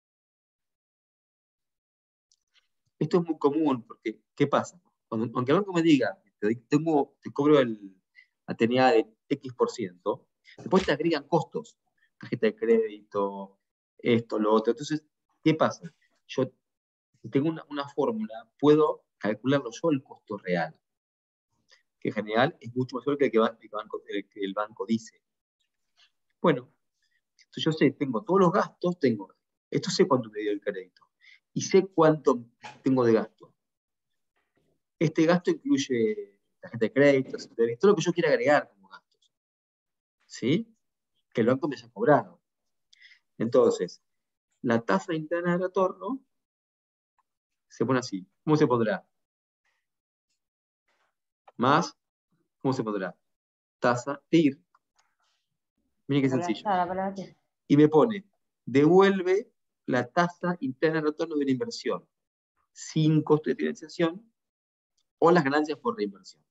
Esto es muy común, porque, ¿qué pasa? Cuando, aunque el banco me diga, te, tengo, te cobro el, la tenida de X por ciento, después te agregan costos, tarjeta de crédito, esto, lo otro. Entonces, ¿qué pasa? Yo tengo una, una fórmula, puedo calcularlo yo el costo real, que en general es mucho mayor que el que, va, el, banco, el, que el banco dice. Bueno, entonces yo sé, tengo todos los gastos, tengo, esto sé cuánto me dio el crédito, y sé cuánto tengo de gasto. Este gasto incluye tarjeta de crédito, todo lo que yo quiera agregar como gastos. ¿Sí? Que el banco me haya cobrado. Entonces, la tasa interna de retorno se pone así. ¿Cómo se pondrá? Más, ¿cómo se pondrá? Tasa T I R. Miren qué sencillo. Y me pone, devuelve la tasa interna de retorno de una inversión sin costo de financiación o las ganancias por reinversión.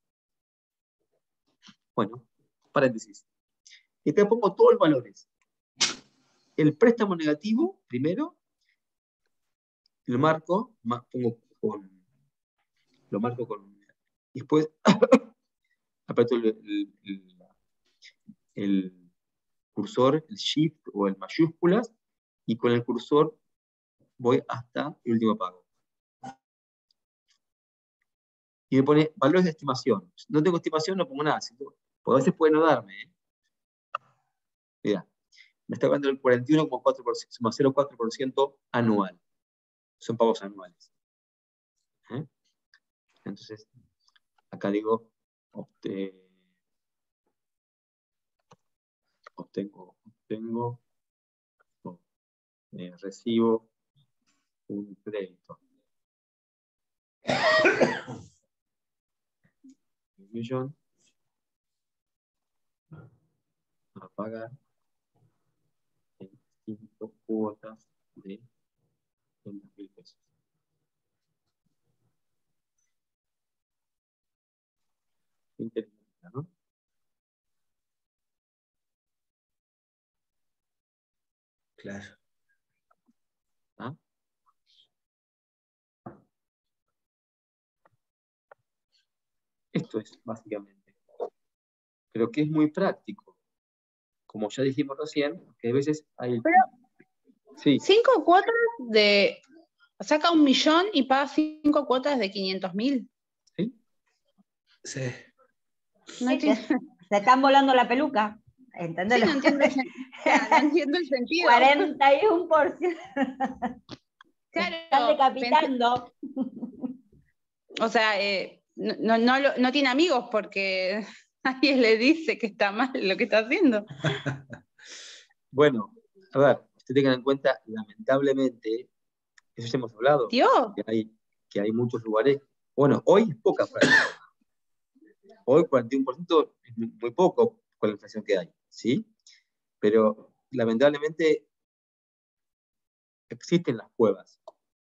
Bueno, paréntesis. Y te pongo todos los valores. El préstamo negativo, primero, lo marco, pongo con, lo marco con, y después aprieto el, el, el, el cursor, el shift o el mayúsculas, y con el cursor voy hasta el último pago. Y me pone valores de estimación. Si no tengo estimación, no pongo nada. Porque a veces puede no darme. ¿eh? Mira, me está dando el cuarenta y uno coma cuatro por ciento, cero coma cuatro por ciento anual. Son pagos anuales. ¿Eh? Entonces, acá digo, obte, obtengo, obtengo, oh, eh, recibo un crédito. Un millón a pagar en cinco cuotas de veinte mil pesos. Interesante, ¿no?
Claro.
¿Ah? Esto es básicamente. Pero que es muy práctico. Como ya dijimos recién, que a veces hay...
Pero,
sí.
Cinco cuotas de... Saca un millón y paga cinco cuotas de quinientos mil.
¿Sí?
Sí.
No
Sí,
entiendo,
se, se están volando la peluca. ¿Entendés?
sí, no entiendo el, sen- no entiendo el sentido.
cuarenta y uno por ciento
Claro,
están decapitando.
O sea, eh, no, no, no, lo- no tiene amigos porque nadie le dice que está mal lo que está haciendo.
Bueno, a ver, ustedes tengan en cuenta, lamentablemente, eso ya hemos hablado,
Dios,
que hay, que hay muchos lugares. Bueno, hoy es poca práctica. Hoy cuarenta y uno por ciento es muy muy poco con la inflación que hay, ¿sí? Pero lamentablemente existen las cuevas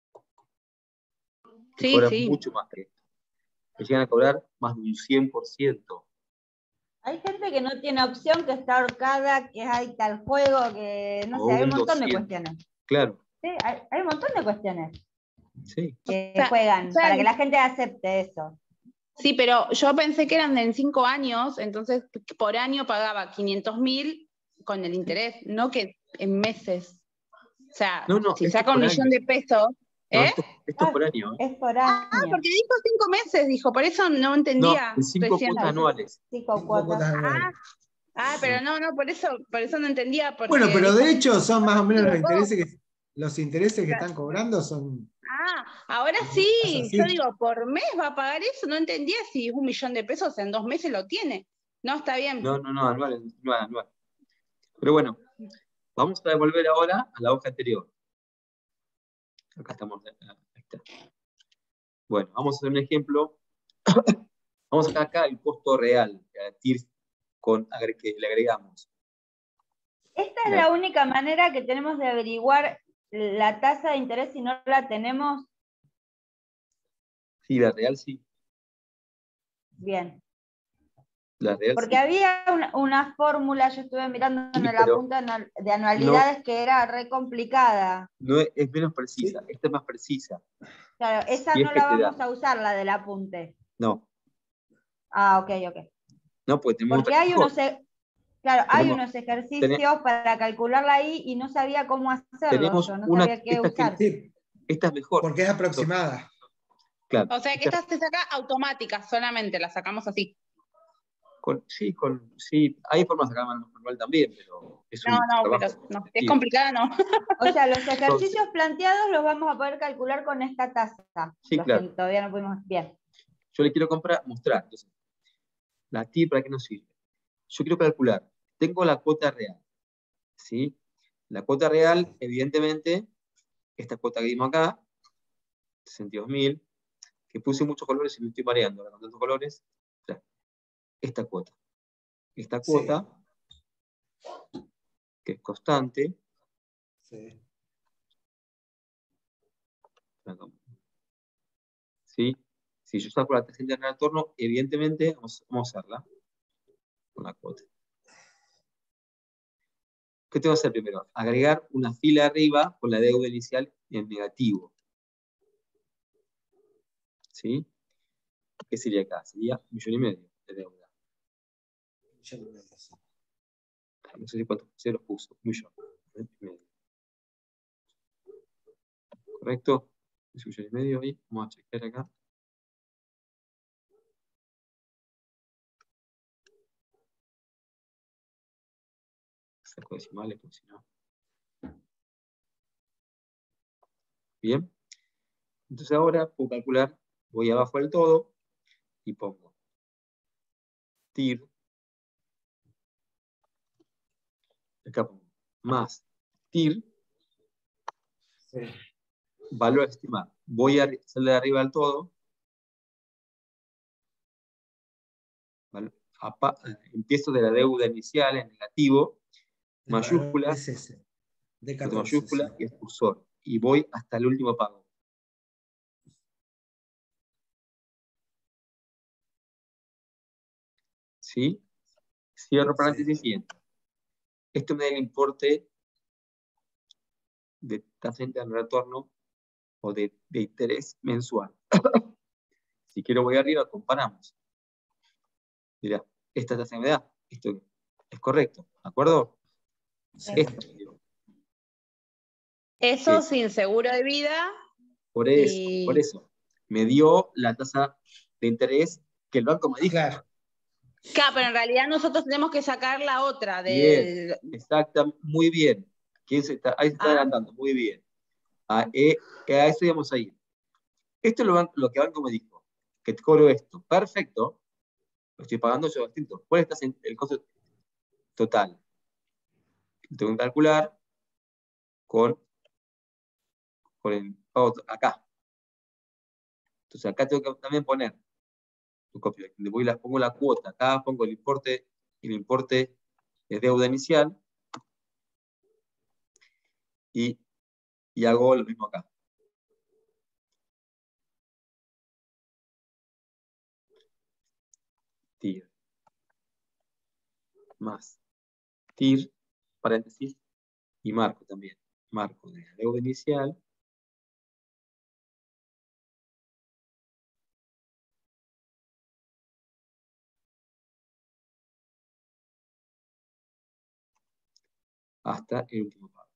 que
sí,
cobran
sí.
mucho más que esto, que llegan a cobrar más de un cien por ciento.
Hay gente que no tiene opción, que está ahorcada, que hay tal juego, que no
O
sé, hay un
un
montón de
doscientos.
cuestiones.
Claro,
Sí, hay, hay un montón de cuestiones
sí.
que
O sea,
juegan
o sea,
para que la gente acepte eso.
Sí, pero yo pensé que eran en cinco años, entonces por año pagaba quinientos mil con el interés, no que en meses. O sea,
No, no,
si
esto es
saca un
por
millón
año.
de pesos,
No,
¿eh?
esto, esto es
Ah,
por año. ¿eh?
es por
Ah,
año.
porque dijo cinco meses, dijo, por eso no
No,
entendía
en cinco
recién.
cuotas anuales.
Cinco
Cinco
cuotas.
cuotas anuales.
Ah, pero no, no, por eso, por eso no entendía, porque
Bueno, pero
dijo,
de hecho son más o menos los
equivocó.
intereses que, los intereses que están cobrando son.
Ah, ahora
Pasa
sí,
así.
yo digo, por mes va a pagar eso, no entendía si un millón de pesos en dos meses lo tiene. No, está bien.
No, no, no, anual, anual, anual. Pero bueno, vamos a devolver ahora a la hoja anterior. Acá estamos. Ahí está. Bueno, vamos a hacer un ejemplo. Vamos a sacar acá el costo real T I R con, que le agregamos.
Esta es la única manera que tenemos de averiguar la tasa de interés si no la tenemos
Sí, la real sí.
bien.
La real
Porque
sí.
había una, una fórmula, yo estuve mirando en
Sí,
el
pero
apunte anual- de anualidades que era re complicada.
no es, es menos precisa. Esta es más precisa.
Claro, esa
Y es
no
que
la
te da.
vamos a usar, la del apunte.
No,
Ah, ok, ok.
no, porque tenemos
Porque
otra
hay
mejor.
unos, e- claro, hay
Tenemos,
unos
tene-
ejercicios para calcularla ahí y no sabía cómo hacerlo,
tenemos
yo no
una,
sabía qué
esta, que,
usar.
Sí,
esta es mejor.
porque es aproximada.
Claro.
O sea que
Esta-
esta se saca automática, solamente la sacamos así.
con- sí, con, sí, hay formas de sacar manual también, pero es
No,
un
no,
trabajo
pero no, es
repetitivo.
complicada, no.
O sea, los
Entonces,
ejercicios planteados los vamos a poder calcular con esta tasa.
sí,
Los
claro.
que todavía no pudimos. Bien.
Yo le quiero comprar, mostrar. Entonces, la T I R, ¿para qué nos sirve? Yo quiero calcular. Tengo la cuota real. ¿Sí? La cuota real, evidentemente, esta cuota que dimos acá, sesenta y dos mil, que puse muchos colores y me estoy mareando ahora con tantos colores. O sea, esta cuota. Esta
Sí.
cuota, que es constante,
Sí.
¿sí? Si yo saco la tangente de retorno, evidentemente vamos, vamos a hacerla con la cuota. ¿Qué tengo que hacer primero? Agregar una fila arriba con la deuda inicial en negativo. ¿Sí? ¿Qué sería acá? Sería un millón y medio de deuda. No sé si cuántos ceros puso. Un millón y medio. ¿Correcto? Es un millón y medio ahí. Vamos a chequear acá. Saco decimales, porque si no. Bien. Entonces ahora puedo calcular, voy abajo del todo y pongo T I R. Acá pongo más T I R.
Sí.
Valor a estimar. Voy a hacerle de arriba al todo. ¿Vale? Apa, empiezo de la deuda inicial en negativo,
El
mayúscula,
valor es ese, de catorce.
mayúscula
Sí.
y el cursor. Y voy hasta el último pago. ¿Sí? Cierro paréntesis
Sí.
y entro. Esto me da el importe de tasa de retorno o de, de interés mensual. Si quiero voy arriba, comparamos. Mirá, esta tasa me da, esto es correcto, ¿de acuerdo?
Sí.
Esto me dio.
Eso
Sí.
sin seguro de vida.
Por eso,
Y-
por eso. Me dio la tasa de interés que el banco me dijo.
Claro.
Claro, pero en realidad nosotros tenemos que sacar la otra
Bien,
del...
exacta, muy bien. ¿Quién se está? Ahí se está
Ah.
adelantando, muy bien. A, eh, a eso íbamos a ir. Esto es lo, ban- lo que Banco me dijo, que te cobro esto. Perfecto, lo estoy pagando yo distinto. ¿Cuál es el costo total? Tengo que calcular con, con el pago acá. Entonces acá tengo que también poner, le voy la, pongo la cuota, acá pongo el importe, el importe de deuda inicial y, y hago lo mismo acá. T I R. Más. T I R, paréntesis, y marco también. Marco de la deuda inicial. Hasta el último pago.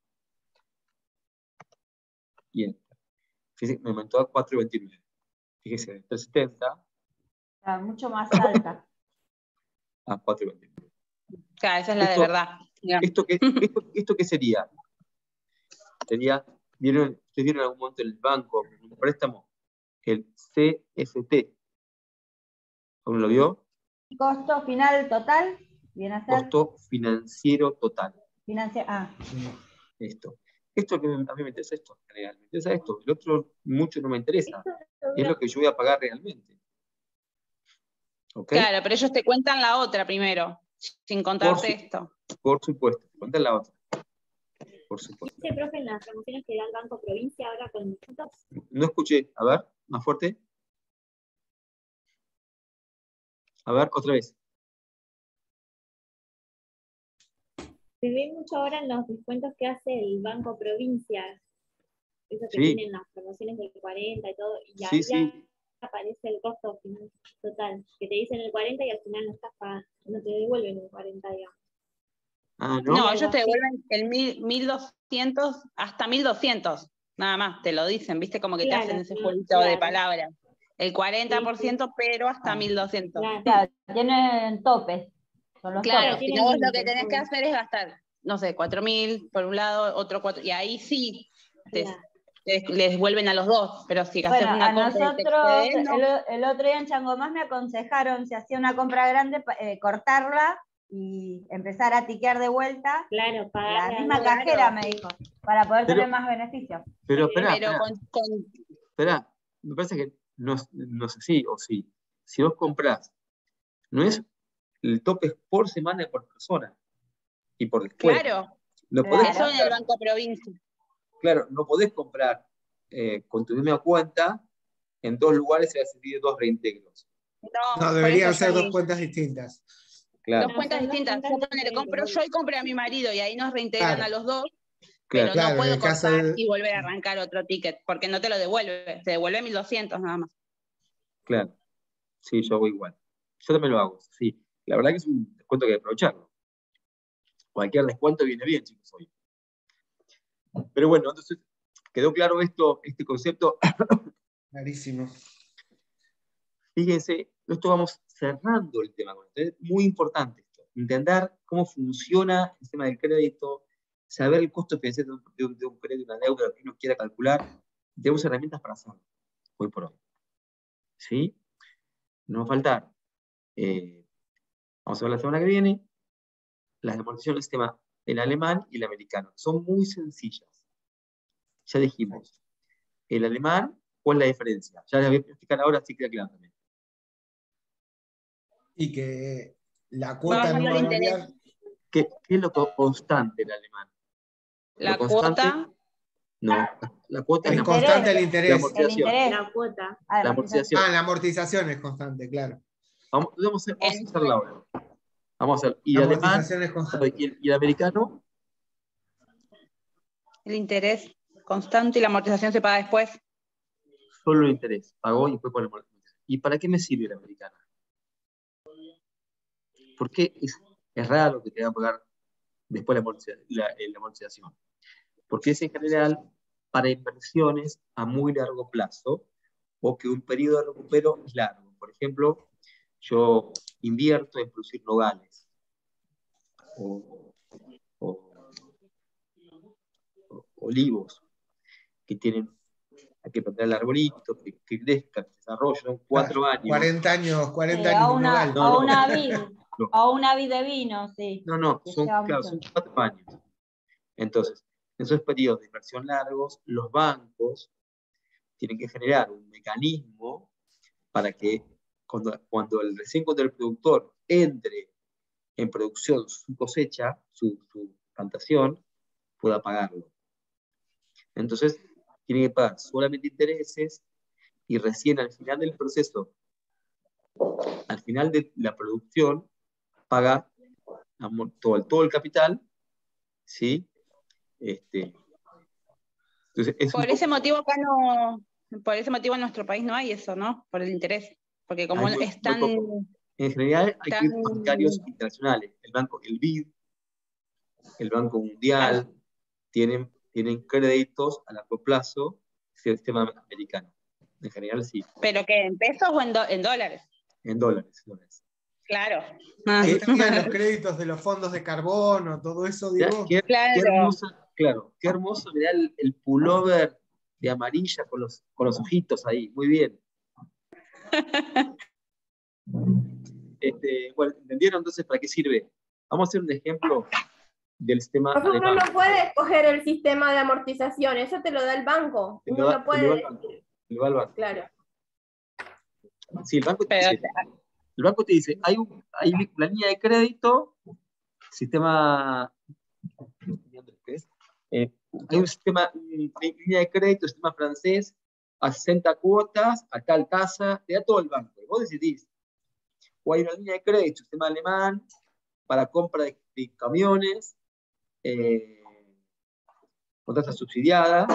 Y enter. Fíjense, me aumentó a cuatro veintinueve. Fíjense, de trescientos setenta
Está mucho más alta.
a cuatro veintinueve.
Claro, esa es la
Esto,
de verdad. Ya.
¿esto, qué, esto, ¿Esto qué sería? Sería, ¿vieron, ¿ustedes vieron en algún momento el banco, un préstamo? El C F T. ¿Alguno lo vio?
Costo final total, viene a ser
Costo financiero total.
financia. Ah,
Esto. Esto que a mí me interesa esto, en general. Me interesa esto. El otro mucho no me interesa. Es lo que yo voy a pagar realmente. ¿Ok?
Claro, pero ellos te cuentan la otra primero, sin contarte
Por su-
esto.
Por supuesto. Cuenta la otra. Por supuesto.
Dice, profe, en las promociones que da el Banco Provincia ahora con descuentos.
No escuché. A ver, más fuerte. A ver, otra vez.
Se ve mucho ahora en los descuentos que hace el Banco Provincia. Eso que
Sí.
tienen las promociones del cuarenta y todo. Y
Sí,
ahí
sí.
aparece el costo final total. Que te dicen el cuarenta y al final no estás pagando. No te devuelven el cuarenta, digamos.
Ah, ¿no?
No,
algo
ellos te
así.
devuelven el mil, mil doscientos hasta mil doscientos, nada más, te lo dicen, viste como que
Claro,
te hacen ese
no,
jueguito de
claro.
palabras. El cuarenta por ciento, pero hasta
Ah.
mil doscientos.
Claro.
claro, tienen topes. Son los
Claro,
topes.
si
tienen
no, vos lo que
límites,
tenés que
obvio.
hacer es gastar, no sé, cuatro mil por un lado, otro cuatro, y ahí sí te,
Claro.
te- les vuelven a los dos, pero si haces
Bueno,
una
a
compra y te
nosotros
excedes, no.
el, el otro día en Changomás me aconsejaron, si hacía una compra grande, pa- eh, cortarla y empezar a tiquear de vuelta.
Claro,
La
pagar
misma
claro.
cajera me dijo, para poder
Pero-
tener más beneficios.
Pero espera,
Pero
espera,
con, con-
espera. Me parece que no, es- no sé si o sí. Si vos comprás, no es el tope es por semana y por persona. Y por descuento.
claro,
No podés
Claro.
eso en el
comprar-
Banco Provincia.
Claro, no podés comprar eh, con tu misma cuenta en dos lugares y recibir dos reintegros.
No,
No,
por
deberían
eso
ser
yo
dos
ni-
cuentas distintas.
Claro,
dos cuentas
son dos
distintas.
cuentas
Yo ponele,
diferentes.
compro yo y compré a mi marido y ahí nos reintegran
Claro.
a los dos,
claro.
pero
Claro,
no
en
puedo
el caso
cortar
del-
y volver a arrancar otro ticket, porque no te lo devuelve, te devuelve mil doscientos nada más.
Claro. Sí, yo hago igual. Yo también lo hago. Sí. La verdad que es un descuento que hay que aprovecharlo. Cualquier descuento viene bien, chicos, hoy. Pero bueno, entonces, ¿quedó claro esto, este concepto?
Clarísimo.
Fíjense, esto vamos cerrando el tema con ustedes. Muy importante esto. Entender cómo funciona el sistema del crédito, saber el costo financiero de un, de un, de un crédito, una deuda, lo que uno quiera calcular. Tenemos herramientas para hacerlo, hoy por hoy. ¿Sí? No va a faltar. Eh, vamos a ver la semana que viene. Las amortizaciones del sistema, el alemán y el americano. Son muy sencillas. Ya dijimos. El alemán, ¿cuál es la diferencia? Ya les voy a explicar ahora, así queda claro también.
Y que la
Va
cuota no
bajando
va a
el interés.
variar.
¿Qué, qué es lo co- constante en alemán?
La
Lo constante-
cuota,
No, la cuota es
Es
la,
interés.
constante el
la
interés.
El
amortización.
interés.
La cuota.
Ah,
La amortización.
Ah, la amortización es constante, claro.
Vamos, vamos, a, vamos a hacerla ahora. Vamos a hacer. Y
La
el alemán
amortización es constante.
y el, y el americano,
el interés constante y la amortización se paga después.
solo el interés. Pagó y después pone amortización. ¿Y para qué me sirve el americano? Porque es, es raro que te va a pagar después la amortización, la, la amortización. Porque es en general para inversiones a muy largo plazo o que un periodo de recupero es largo. Por ejemplo, yo invierto en producir nogales, o, o, o olivos, que tienen, hay que plantar el arbolito, que, que crezca, que se desarrolle, son cuatro años.
cuarenta años, cuarenta
Sí,
años
o
un
una,
nogal.
No,
o
no.
una vid,
No.
o una vid de vino, sí.
No, no,
que
son,
lleva
claro,
mucho.
son cuatro años. Entonces, en esos periodos de inversión largos, los bancos tienen que generar un mecanismo para que cuando, cuando el recién cuando el productor entre en producción su cosecha, su, su plantación, pueda pagarlo. Entonces, tiene que pagar solamente intereses y recién al final del proceso, al final de la producción, paga todo el, todo el capital, ¿sí? Este, entonces, es un
Por ese
poco-
motivo acá no, por ese motivo en nuestro país no hay eso, ¿no? Por el interés. Porque como
hay muy-
es
muy
tan,
poco. En general hay
tan
créditos bancarios internacionales. El banco, el B I D, el Banco Mundial,
claro,
tienen, tienen créditos a largo plazo, el sistema americano. En general sí,
pero que en pesos o en, do- en dólares.
en dólares. dólares.
Claro.
Ahí
¿Qué?
estarían los créditos de los fondos de carbono, todo eso,
Mirá,
digo.
Qué,
Claro.
qué hermoso, claro, qué hermoso, mirá el, el pullover de amarilla con los, con los ojitos ahí, muy bien. Este, bueno, ¿entendieron entonces para qué sirve? Vamos a hacer un ejemplo del sistema
Profe, uno
alemán.
no puede escoger el sistema de amortización, eso te lo da el banco.
Te lo
Uno
da-
no
te
puede
lo da el banco,
decir.
te lo da el banco.
Claro.
Sí, el banco te
Pero,
dice, el banco te dice, hay, un, hay una línea de crédito, sistema, ¿qué es? Eh, hay un sistema, una línea de crédito, sistema francés, a sesenta cuotas, a tal tasa, te da todo el banco. Y vos decidís, o hay una línea de crédito, sistema alemán, para compra de, de camiones, eh, con tasa subsidiada.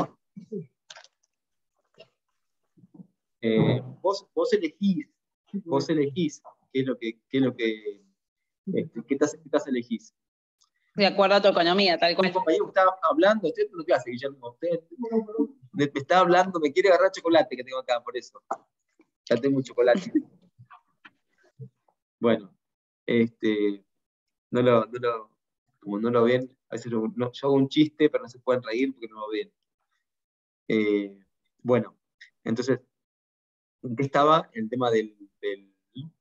Eh, vos, vos elegís, vos elegís qué es lo que, qué es lo que, este, qué tasa, qué tasa elegís.
de acuerdo a tu economía, tal
Un
cual.
compañero estaba hablando, usted no qué hace, Guillermo, usted me, me está hablando, me quiere agarrar chocolate que tengo acá, por eso. Ya tengo un chocolate. Bueno, este, no lo, no lo, como no lo ven, a veces lo- no, yo hago un chiste, pero no se pueden reír porque no lo ven. Eh, bueno, entonces, ¿en qué estaba el tema del... del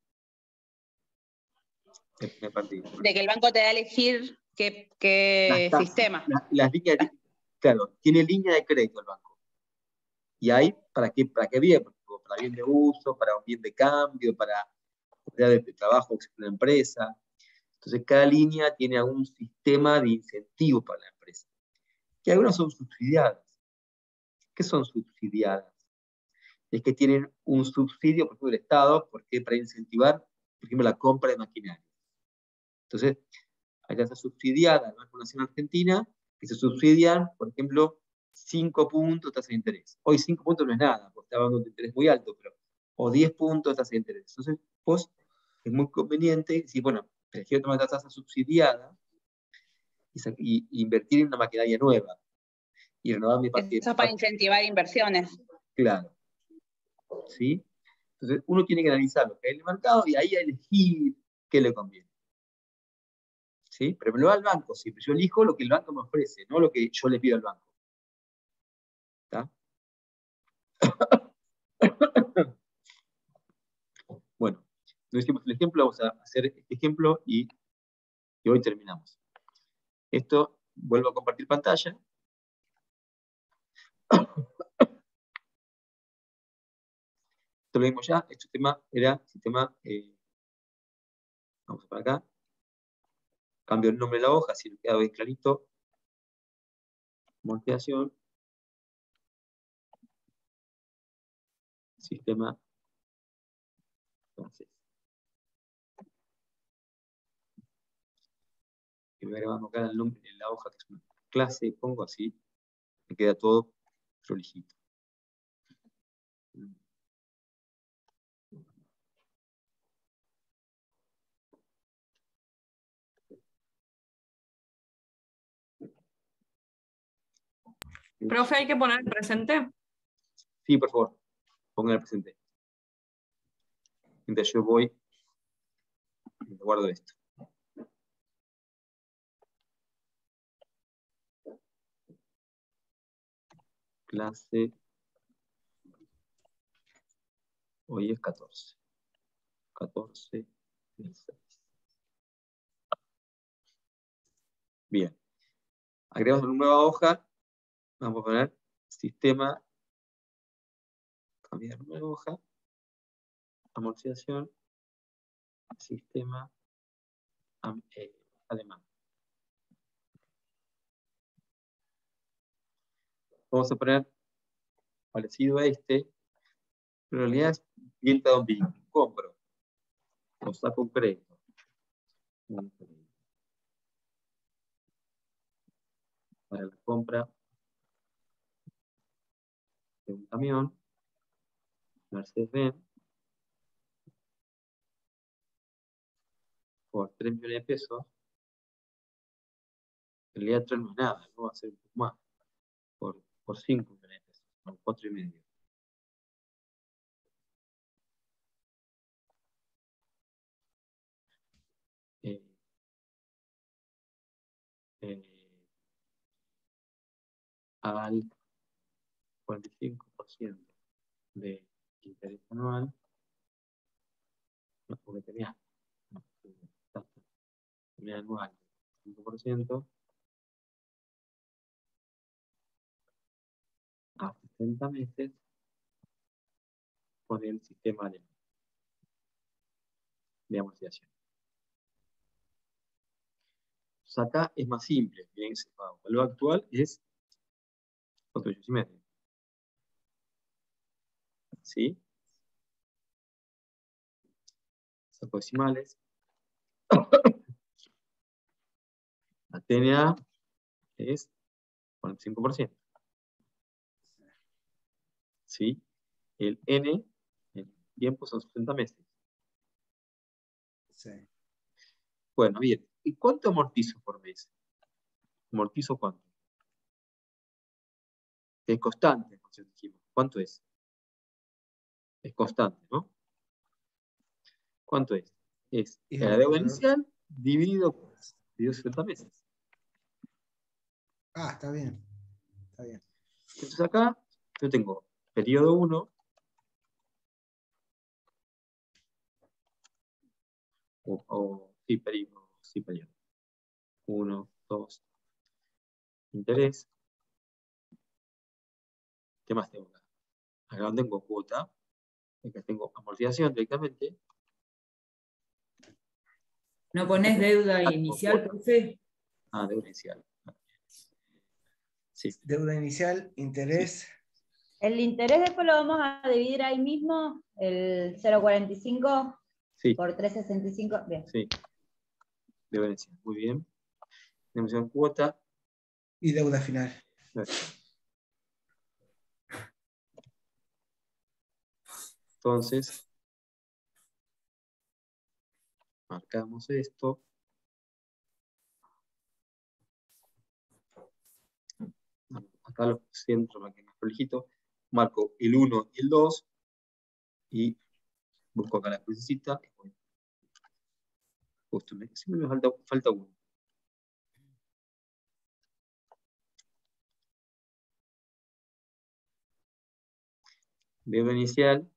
me- me perdí.
De que el banco te da a elegir qué, qué
Las tasas,
sistema.
la- las líneas, de- claro, tiene línea de crédito el banco. Y ahí, ¿para qué, para qué bien? Para bien de uso, para un bien de cambio, para oportunidades de trabajo en la empresa. Entonces, cada línea tiene algún sistema de incentivo para la empresa. Que algunas son subsidiadas. ¿Qué son subsidiadas? Es que tienen un subsidio, por ejemplo, del Estado, porque para incentivar, por ejemplo, la compra de maquinaria. Entonces, hay tasas subsidiadas en la Banco Nacional Argentina, que se subsidian, por ejemplo, cinco puntos de tasa de interés. Hoy cinco puntos no es nada, porque está hablando de interés muy alto, pero, o diez puntos de tasa de interés. Entonces, vos es muy conveniente decir, bueno, prefiero tomar esta tasa subsidiada y, y, y invertir en una maquinaria nueva y renovar mi parque.
Eso es para incentivar inversiones.
Claro. ¿Sí? Entonces, uno tiene que analizar lo que hay en el mercado y ahí elegir qué le conviene. ¿Sí? Pero me lo da el banco, siempre. Yo elijo lo que el banco me ofrece, no lo que yo le pido al banco. ¿Está? Bueno, no hicimos el ejemplo, vamos a hacer este ejemplo y, y hoy terminamos. Esto, vuelvo a compartir pantalla. Esto lo vimos ya, este tema era sistema, eh, vamos para acá, cambio el nombre de la hoja, así queda bien clarito. Amortización. Sistema francés. Y voy agregando acá el nombre en la hoja, que es una clase, pongo así, me queda todo prolijito.
Profe, ¿hay que poner el presente?
Sí, por favor, pongan el presente. Mientras yo voy Siguiente, guardo esto. Clase. Hoy es catorce. catorce del seis. Bien. Agregamos una nueva hoja. Vamos a poner sistema. Cambiar nueva hoja. Amortización. Sistema eh, alemán. Vamos a poner parecido a este, pero en realidad es bien también. Compro. O saco un crédito. Un crédito. Para la compra de un camión, Mercedes-Benz, por tres millones de pesos. En realidad tres no es nada, no va a ser un poco más. Por, por cinco millones de pesos, por cuatro y medio. Eh, eh, al cuarenta y cinco por ciento de interés anual, no, porque tenía, no, tenía anual cinco por ciento a sesenta meses con el sistema alemán de amortización. Entonces acá es más simple, bien, el valor actual es cuatro y medio. ¿Sí? Saco decimales. La T N A es cuarenta y cinco por ciento. ¿Sí? El N, el tiempo son sesenta meses.
Sí.
Bueno, bien. ¿Y cuánto amortizo por mes? ¿Amortizo cuánto? Es constante, entonces dijimos. ¿Cuánto es? Es constante, ¿no? ¿Cuánto es? Es
Y
la
el
deuda
valor-
inicial dividido por dividido sesenta meses.
Ah, está bien. Está bien.
Entonces acá yo tengo periodo uno, o, o sí, periodo, sí, periodo. uno, dos, interés. ¿Qué más tengo acá? Acá no tengo cuota, acá tengo amortización directamente.
¿No ponés deuda
Ah,
inicial,
cuota.
profe?
Ah, deuda inicial. Sí.
Deuda inicial, interés.
El interés después lo vamos a dividir ahí mismo, el cero coma cuarenta y cinco
Sí.
por tres coma sesenta y cinco. Bien.
Sí. Deuda inicial. Muy bien. Tenemos una cuota.
Y deuda final.
Entonces, marcamos esto. Acá los centros, para que más prolijito. Marco el uno y el dos. Y busco acá la crucecita. Justo, me, siempre me falta, falta uno. Deuda inicial,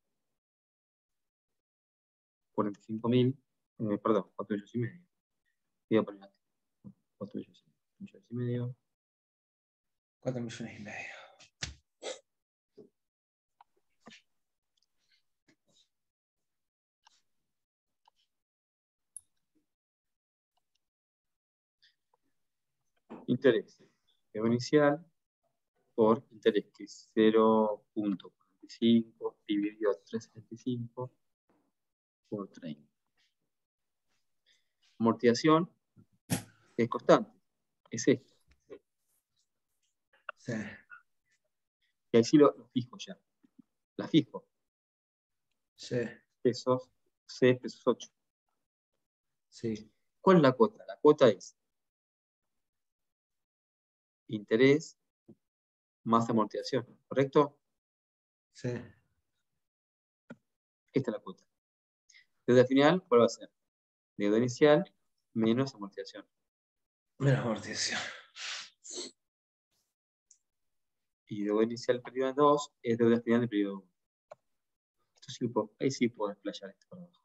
cuarenta y cinco mil, eh, perdón, cuatro millones y medio. Voy a poner cuatro millones y medio.
cuatro millones y medio.
Interés. Deuda inicial por interés, que es cero punto cuarenta y cinco dividido trescientos setenta y cinco por treinta. Amortización es constante, es esto.
Sí.
Y ahí sí lo, lo fijo ya. La fijo.
Sí.
Pesos C, pesos ocho.
Sí.
¿Cuál es la cuota? La cuota es interés más amortización, ¿correcto?
Sí.
Esta es la cuota. Desde el final, ¿cuál va a ser? deuda inicial menos amortización.
Menos amortización.
Y deuda inicial del periodo dos es deuda final del periodo uno. Esto sí, puedo- ahí sí puedo desplayar esto para abajo.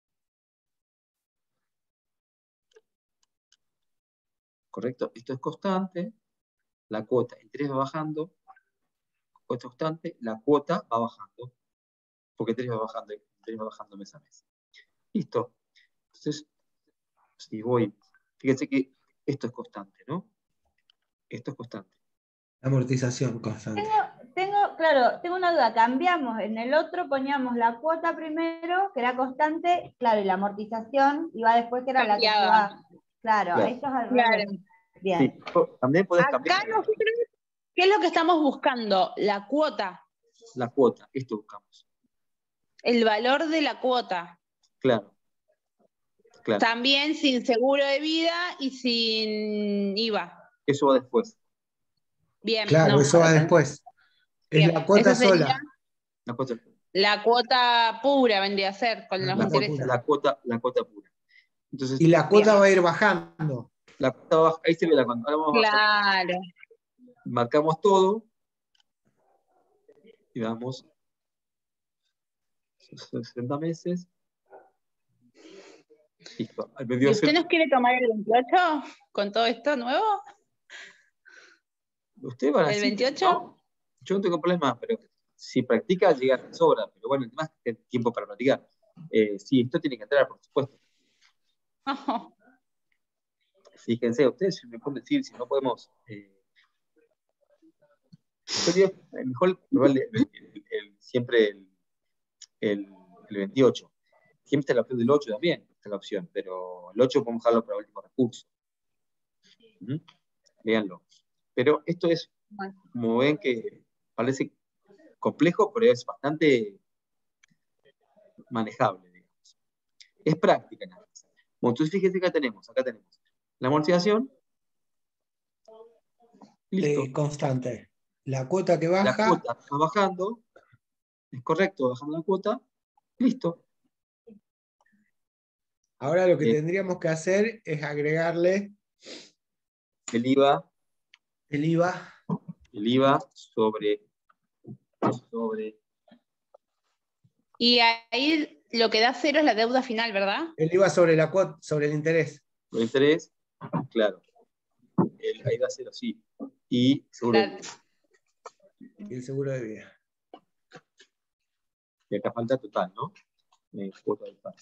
¿Correcto? Esto es constante, la cuota, el interés va bajando, cuota constante, la cuota va bajando, porque el interés va bajando, el interés va bajando mes a mes. Listo. Entonces, si voy, fíjense que esto es constante, ¿no? Esto es constante.
Amortización constante.
Tengo, tengo, claro, tengo una duda. Cambiamos, en el otro poníamos la cuota primero, que era constante, claro, y la amortización iba después, que era la que se
Cambiaba.
iba. Claro,
Claro.
esto es al
Claro.
revés. Bien.
Sí, también podés
Acá
cambiar
nosotros, ¿qué es lo que estamos buscando? La cuota,
la cuota, esto buscamos.
el valor de la cuota.
Claro. Claro.
También sin seguro de vida y sin I V A.
Eso va después.
Bien,
Claro,
no,
eso va
eso-
después. Es
bien,
la cuota
eso sería
sola.
La cuota,
la cuota pura, vendría a ser, con
La
los
cuota
intereses.
pura.
la cuota, la cuota pura. Entonces,
Y la cuota
Bien.
va a ir bajando.
la cuota baja, ahí se ve la cuenta. Ahora vamos a bajar.
Claro.
Marcamos todo y damos sesenta meses. Listo. Al
¿Y
veintidós
usted nos quiere tomar el veintiocho con todo esto nuevo?
¿Usted va a
¿El
decir,
veintiocho?
no? Yo no tengo problema, pero si practica, llega a sobra. Pero bueno, además tiene tiempo para practicar. Eh, sí, esto tiene que entrar, por supuesto.
Oh,
Fíjense, ustedes me pueden decir si no podemos. Eh, yo diría, eh, mejor probar el- el- el- siempre el, el, el veintiocho. Siempre está la opción del ocho también, está la opción, pero el ocho podemos dejarlo para el último recurso. ¿Mm? Véanlo. Pero esto es,
bueno.
como ven, que parece complejo, pero es bastante manejable, digamos. Es práctica nada más. Bueno, entonces fíjense que acá tenemos, acá tenemos la amortización. Listo.
Eh, constante. La cuota que
La
baja.
cuota va bajando. Es correcto, bajando la cuota. Listo.
Ahora lo que
Eh.
tendríamos que hacer es agregarle
El I V A,
el I V A.
el I V A sobre, sobre
Y ahí lo que da cero es la deuda final, ¿verdad?
El I V A sobre la cuota, sobre el interés.
el interés, claro. El, ahí va a ser así. Y seguro
La-
de vida.
Y el seguro de vida.
Y acá falta total, ¿no? Eh, cuota total.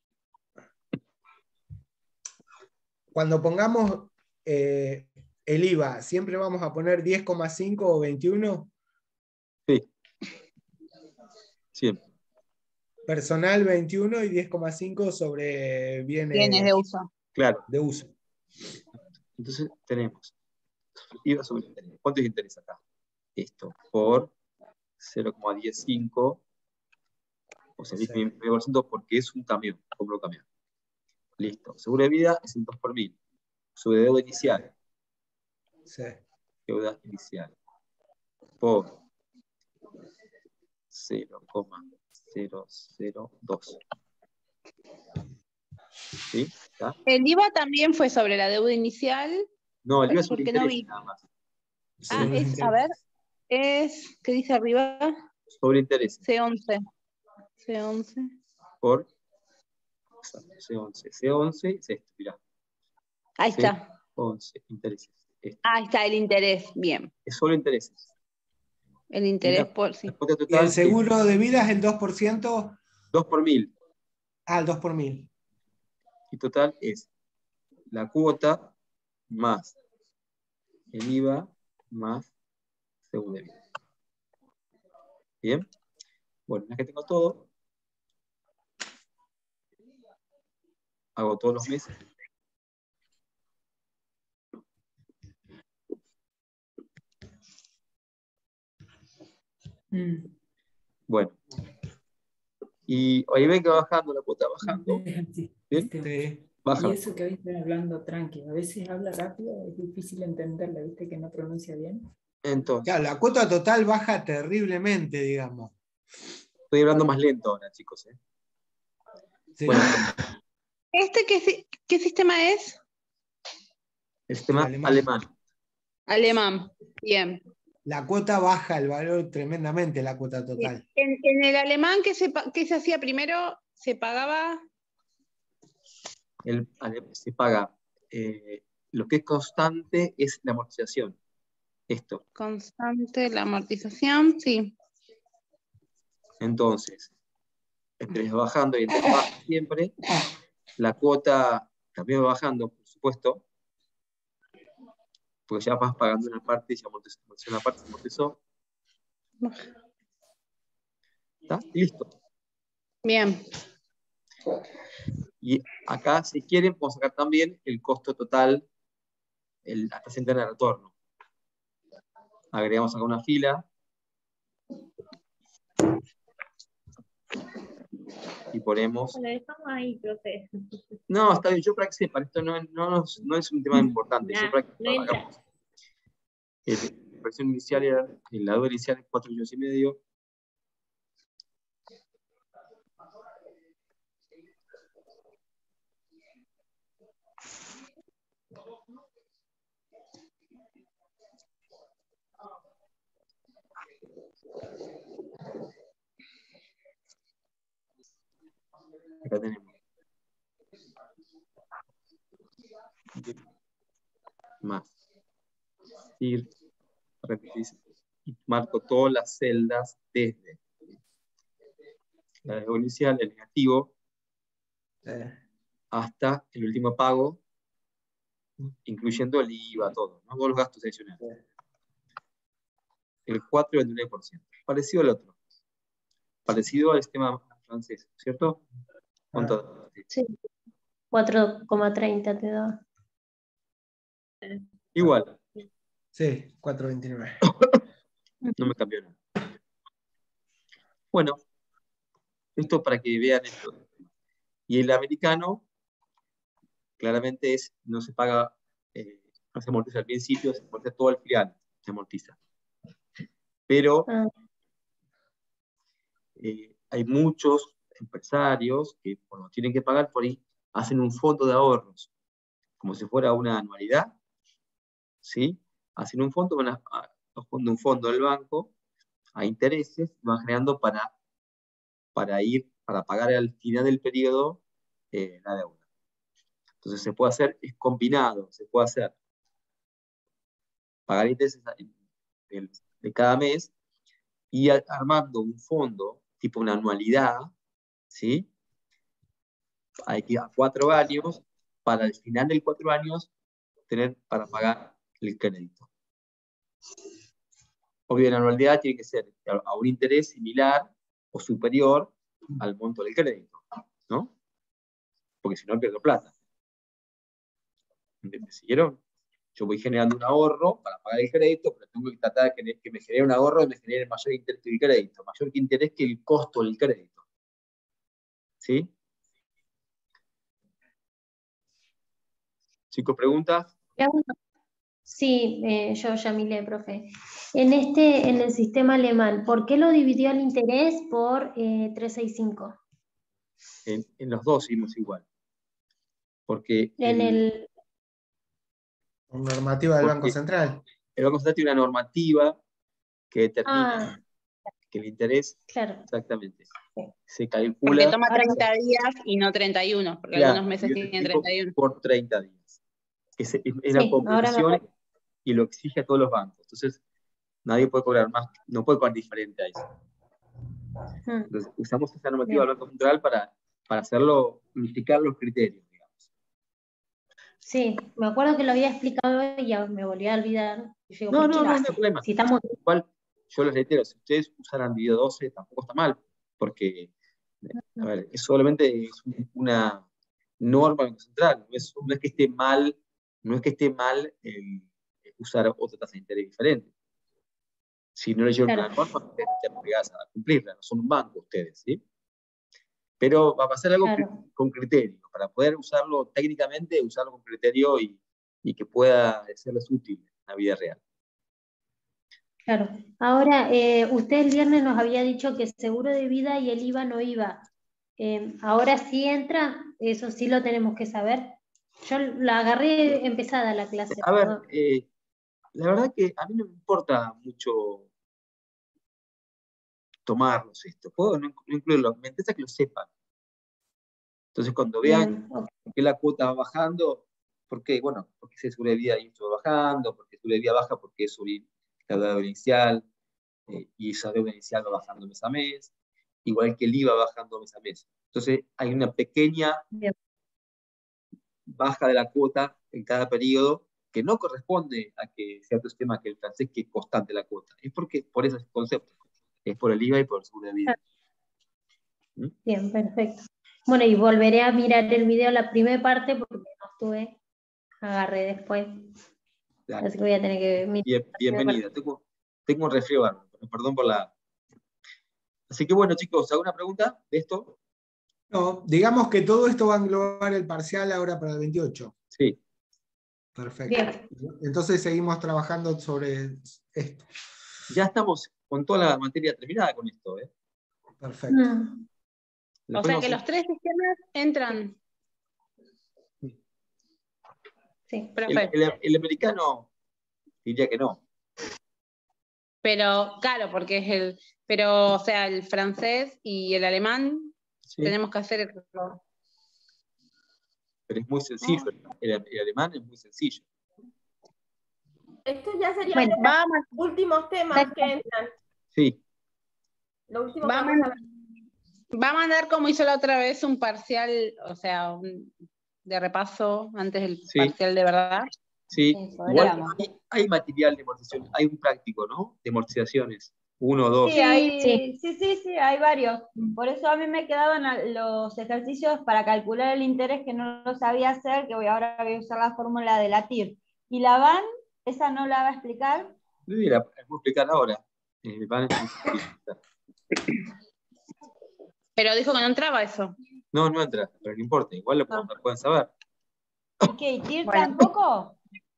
Cuando pongamos eh, el I V A, ¿siempre vamos a poner diez coma cinco o veintiuno?
Sí. Siempre.
Personal veintiuno y diez coma cinco sobre bienes,
Bienes de uso.
Claro.
de uso.
Entonces tenemos I V A sobre interés. ¿Cuánto es interés acá? Esto por cero coma diez cinco, o sea,
Sí.
diez por ciento porque es un camión, compro un camión. Listo. Seguro de vida es el dos por mil. Sobre deuda inicial.
Sí.
Deuda inicial. Por cero coma cero cero dos. ¿Sí? ¿Está?
El I V A también fue sobre la deuda inicial.
No, el I V A es un
Porque no
interés
vi.
nada más.
Ah,
Sobre los
es, a ver,
intereses.
es, ¿qué dice arriba?
Sobre intereses.
C once. C once.
Por C once. C once es esto, mirá.
Ahí
C
está.
once, intereses. Esto.
Ahí está el interés. Bien.
Es solo intereses.
El interés
la-
por sí.
La cuota
Y
total
el seguro de vida es el dos por ciento.
es dos por mil.
Ah, el dos por mil.
Y total es la cuota más el I V A más seguro de vida. ¿Bien? Bueno, una vez que tengo todo, hago todos los meses.
Mm.
Bueno. Y ahí ven que va bajando la cuota, bajando.
Sí,
¿Bien?
¿viste?
Sí.
Baja.
Y eso que hoy están hablando tranqui, a veces habla rápido, es difícil entenderle, viste que no pronuncia bien.
Entonces,
Claro, la cuota total baja terriblemente, digamos.
estoy hablando más lento ahora, chicos. ¿eh?
Sí.
Bueno,
¿Este qué, si- qué sistema es?
El sistema
Alemán.
alemán.
Alemán. Bien.
La cuota baja el valor tremendamente, la cuota total.
En, en el alemán, ¿qué se, pa- qué se hacía primero? Se pagaba.
El, se paga, eh, lo que es constante es la amortización. Esto.
Constante la amortización, sí.
Entonces, entre bajando y entre baja siempre, la cuota también va bajando, por supuesto, porque ya vas pagando una parte y se amortizó una parte, se amortizó. ¿Está? Y listo.
Bien.
Y acá, si quieren, podemos sacar también el costo total, el, la tasa interna de retorno. Agregamos acá una fila. Y ponemos...
Lo dejamos ahí, profe.
No, está bien, yo para que sepan, esto no, no, no es un tema importante.
Nah,
yo para que
no entra.
hagamos. Eh, la inversión inicial era, la deuda inicial es cuatro millones y medio. Acá tenemos. Más. Ir, y marco todas las celdas desde la deuda inicial, el negativo,
Eh,
hasta el último pago, incluyendo el I V A, todo, ¿no? Todos los gastos adicionales. El cuatro coma veintinueve por ciento. Parecido al otro. Parecido al sistema francés, ¿cierto? ¿Cuánto?
Sí. cuatro coma treinta te da.
Igual.
Sí, cuatro coma veintinueve.
No me cambió nada. Bueno, esto para que vean esto. Y el americano, claramente es, no se paga, eh, no se amortiza al principio, se amortiza todo al final, se amortiza. Pero
Ah,
eh, hay muchos empresarios que cuando tienen que pagar por ahí, hacen un fondo de ahorros, como si fuera una anualidad, ¿sí? Hacen un fondo, van a, a- un fondo del banco a intereses, van generando para, para ir, para pagar al final del periodo eh, la deuda. Entonces se puede hacer, es combinado, se puede hacer pagar intereses de, de cada mes y a- armando un fondo, tipo una anualidad, ¿sí? Hay que ir a cuatro años, para el final del cuatro años, tener para pagar el crédito. Obvio, la anualidad tiene que ser a a un interés similar o superior al monto del crédito, ¿no? Porque si no pierdo plata. ¿Me siguieron? Yo voy generando un ahorro para pagar el crédito, pero tengo que tratar de que, que me genere un ahorro y me genere mayor interés que el crédito, mayor interés que el costo del crédito. ¿Sí? Chicos, ¿preguntas?
y hago una- Sí, eh, yo Yamile, profe. En este, en el sistema alemán, ¿por qué lo dividió el interés por eh, trescientos sesenta y cinco?
En, en los dos hicimos igual. Porque
En
el,
el,
Normativa del Banco
porque
Central.
el Banco Central tiene una normativa que determina
ah,
que el interés,
claro.
exactamente, se
Porque
calcula
toma
Ahora,
treinta días y no treinta y uno, porque
claro,
algunos meses
yo
tienen
explico,
treinta y uno.
por treinta días. Es, es, es la
sí, ahora me
convención
acuerdo.
y lo exige a todos los bancos. Entonces, nadie puede cobrar más, no puede cobrar diferente a eso.
Mm,
Entonces, usamos esa normativa
bien.
del Banco Central para, para hacerlo, unificar los criterios, digamos.
Sí, me acuerdo que lo había explicado y ya me volví a olvidar. Y yo digo,
No,
¿por
no,
qué lo
no, no hay
hace?
problema.
Si estamos...
Igual, yo les reitero, si ustedes usaran dividido doce, tampoco está mal, porque, a ver, es solamente es un- una norma del Banco Central, no es, no es que esté mal, no es que esté mal el usar otra tasa de interés diferente. Si no leyeron
Claro,
una norma, ustedes están obligados a cumplirla, no son un banco ustedes, ¿sí? Pero va a pasar algo
claro.
cri- con criterio, para poder usarlo técnicamente, usarlo con criterio y, y que pueda serles útil en la vida real.
Claro. Ahora, eh, usted el viernes nos había dicho que seguro de vida y el I V A no iba. eh, ahora sí entra, eso sí lo tenemos que saber. Yo la agarré empezada la clase.
A ver,
perdón.
eh, la verdad que a mí no me importa mucho tomarlos esto, puedo no, no incluirlos, me interesa que lo sepan. Entonces cuando vean
Bien, ok.
que la cuota va bajando, ¿por qué? Bueno, porque ese seguro de vida y esto va bajando, porque el seguro de vida baja porque es subir la deuda inicial, eh, y esa deuda inicial va bajando mes a mes, igual que el I V A bajando mes a mes. Entonces hay una pequeña
Bien.
baja de la cuota en cada periodo que no corresponde a que sea otro sistema que el francés, que es constante la cuota. Es porque por esos conceptos. Es por el I V A y por el seguro de vida. ¿Mm?
Bien, perfecto. Bueno, y volveré a mirar el video, la primera parte, porque no estuve, agarré después.
Dale.
Así que voy a tener que mirar.
Bien, bienvenida. Tengo, tengo un resfrío bárbaro, perdón por la... Así que bueno, chicos, ¿alguna pregunta de esto?
No, digamos que todo esto va a englobar el parcial ahora para el veintiocho.
Sí.
Perfecto.
Bien.
Entonces seguimos trabajando sobre esto.
Ya estamos con toda la materia terminada con esto, ¿eh?
Perfecto.
Mm.
O
Después
sea
nos-
que los tres sistemas entran.
Sí.
el,
Perfecto.
el- el americano diría que no.
Pero, claro, porque es el. Pero, o sea, el francés y el alemán
Sí,
tenemos que hacer el.
pero es muy sencillo.
Ah.
El, el alemán es muy sencillo.
Estos ya serían
Bueno,
los
Vamos,
últimos temas que entran.
Sí,
Lo último que
vamos,
vamos a ver.
va a mandar como hizo la otra vez un parcial, o sea, un- de repaso antes del
Sí.
parcial de verdad.
sí.
Sí,
Igual
podríamos.
hay, hay material de amortización, hay un práctico, ¿no? De amortizaciones. Uno o dos.
Sí, hay,
Sí.
sí, sí, sí, hay varios. Por eso a mí me quedaban a- los ejercicios para calcular el interés que no lo sabía hacer, que voy ahora voy a usar la fórmula de la T I R. Y la V A N, esa no la va a explicar.
Sí, la voy a explicar ahora. Eh, van a-
Pero dijo que no entraba eso.
No, no entra, pero no importa. Igual lo,
No.
lo pueden saber.
¿Y qué? ¿Y T I R
Bueno.
tampoco?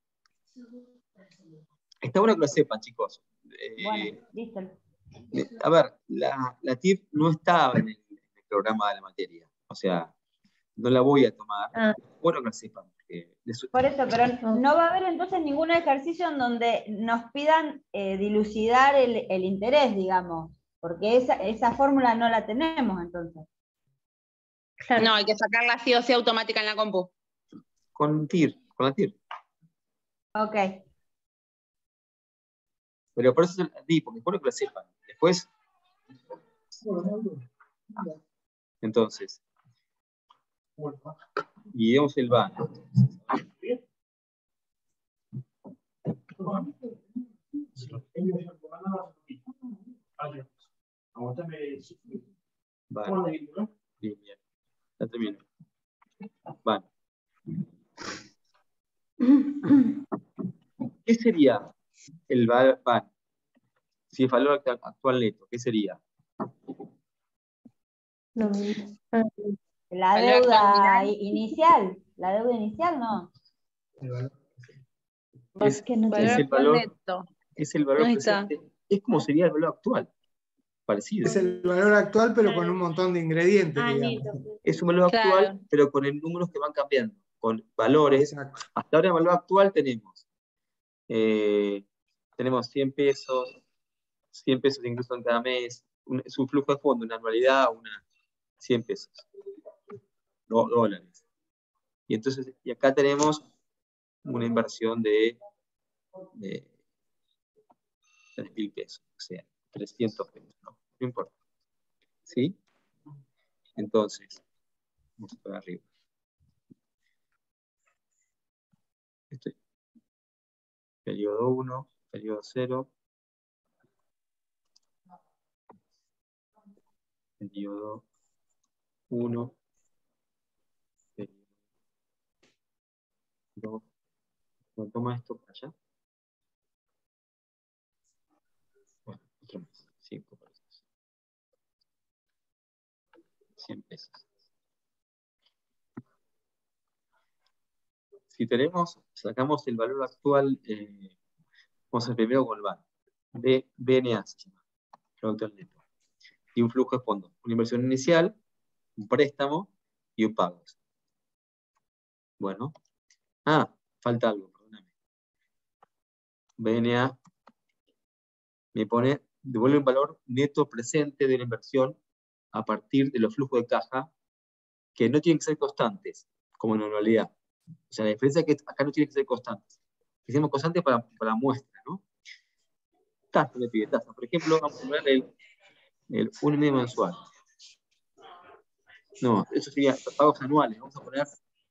Está bueno que lo sepan, chicos. Eh,
Bueno, listo.
Eh, A ver, la, la T I R no estaba en el, en el programa de la materia. O sea, no la voy a tomar.
Ah.
Bueno que lo sepan. Porque de eso-
Por eso, pero no va a haber entonces ningún ejercicio en donde nos pidan eh, dilucidar el, el interés, digamos, porque esa, esa fórmula no la tenemos entonces.
Claro.
No, hay que sacarla sí o sí automática en la compu.
con T I R, con la T I R.
Ok.
Pero por eso se la di, porque es bueno que lo sepan. Después. Entonces. Y vemos el V A N. Vale. Bien, bien. Ya termino. Vale. ¿Qué sería el V A N? Si es valor actual, actual neto, ¿qué sería?
No. Ah.
La
Valor
deuda
actual
i- inicial, la deuda inicial no.
Es,
que no
Valor
es el
actual
valor,
neto.
es el valor
Ahí está.
presente. Es como sería el valor actual. Parecido.
Es el valor actual, pero con un montón de ingredientes,
Ah,
digamos.
neto.
Es un valor
Claro.
actual, pero con el números que van cambiando, con valores.
Exacto.
Hasta ahora el valor actual tenemos, eh, tenemos cien pesos, cien pesos incluso en cada mes, un, es un flujo de fondo, una anualidad, una cien pesos, do- dólares. Y entonces, y acá tenemos una inversión de, de tres mil pesos, o sea, trescientos pesos, no, no importa. ¿Sí? Entonces, vamos para arriba. Este, periodo uno, periodo cero, periodo uno, periodo dos. ¿No toma esto para allá? Bueno, otro más, cinco pesos. cien pesos. Si tenemos, sacamos el valor actual, eh, vamos a hacer primero con el B A N. B, B N A se llama, producto neto. Y un flujo de fondo. Una inversión inicial un préstamo y un pago. Bueno. Ah, falta algo, perdóname. B N A me pone, devuelve un valor neto presente de la inversión a partir de los flujos de caja que no tienen que ser constantes, como en anualidad. O sea, la diferencia es que acá no tienen que ser constantes. Hicimos constantes para, para muestra, ¿no? Tasa, le pide tasa. Por ejemplo, vamos a poner el, el un y medio mensual. No, eso sería pagos anuales. Vamos a poner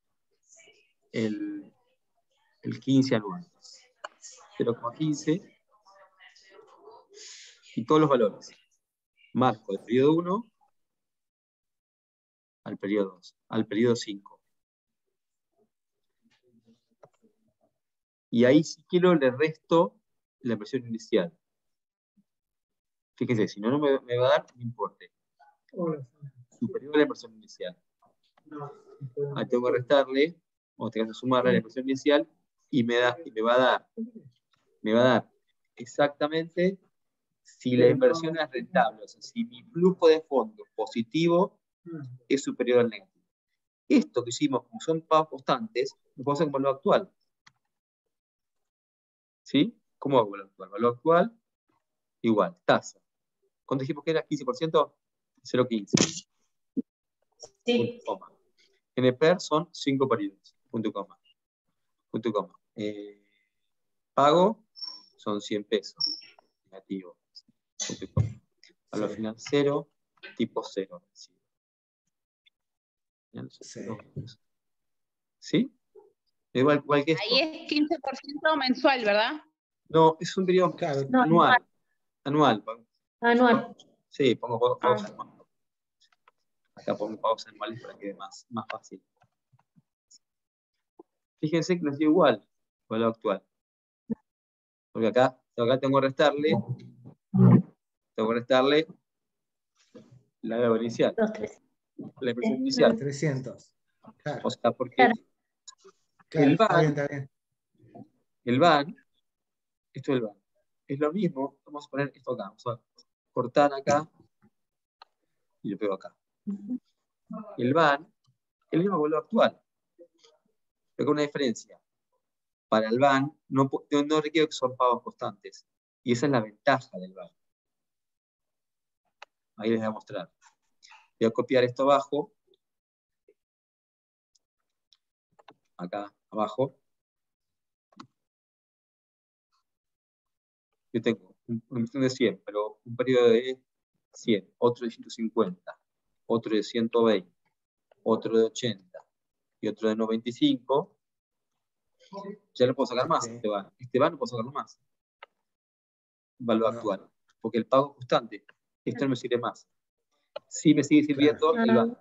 el, el quince anual. cero coma quince y todos los valores. Marco del periodo uno al periodo dos, al periodo cinco. Y ahí si quiero le resto la inversión inicial. Fíjense, si no, no me, me va a dar, no importa. Superior a la inversión inicial. Ahí tengo que restarle, o tengo que sumarle a la inversión inicial, y me, da, y me va a dar, me va a dar exactamente si la inversión es rentable, o sea, si mi flujo de fondos positivo es superior al negativo. Esto que hicimos, como son pagos constantes, lo puedo hacer con valor actual. ¿Sí? ¿Cómo hago valor actual? Valor actual igual, tasa. ¿Cuánto dijimos que era? ¿quince por ciento? cero coma quince.
Sí.
Punto, N P E R son cinco periodos. Punto coma. Punto coma. Eh, pago son cien pesos. Negativo. Punto coma. Valor
Sí.
final cero, tipo cero.
Sí.
¿Sí? Igual, igual que esto.
Ahí es quince por ciento mensual, ¿verdad?
No, es un periodo
Claro.
No,
anual. Anual.
anual.
Sí, pongo pagos
Ah.
anuales. Acá pongo pagos anuales para que quede más, más fácil. Fíjense que nos dio igual valor actual. Porque acá, acá tengo que restarle, tengo que restarle la deuda inicial,
Los tres.
la inversión
Sí,
inicial.
trescientos. Claro,
O sea, porque
Claro.
claro,
el
está bien,
B A N,
está bien.
el B A N, esto es el B A N, es lo mismo, vamos a poner esto acá, vamos a cortar acá y lo pego acá. El B A N, el mismo valor actual, pero con una diferencia. Para el B A N no, no, no requiero que son pagos constantes. Y esa es la ventaja del B A N. Ahí les voy a mostrar. Voy a copiar esto abajo. Acá abajo. Yo tengo un, un de cien, pero un periodo de cien, otro de ciento cincuenta, otro de ciento veinte, otro de ochenta y otro de noventa y cinco. Ya no puedo sacar más.
Sí.
Este B A N. Este B A N no puedo sacarlo más. Valor
No.
actual. Porque el pago es constante. Esto no me sirve más. Sí me sigue sirviendo
Claro.
el B A N.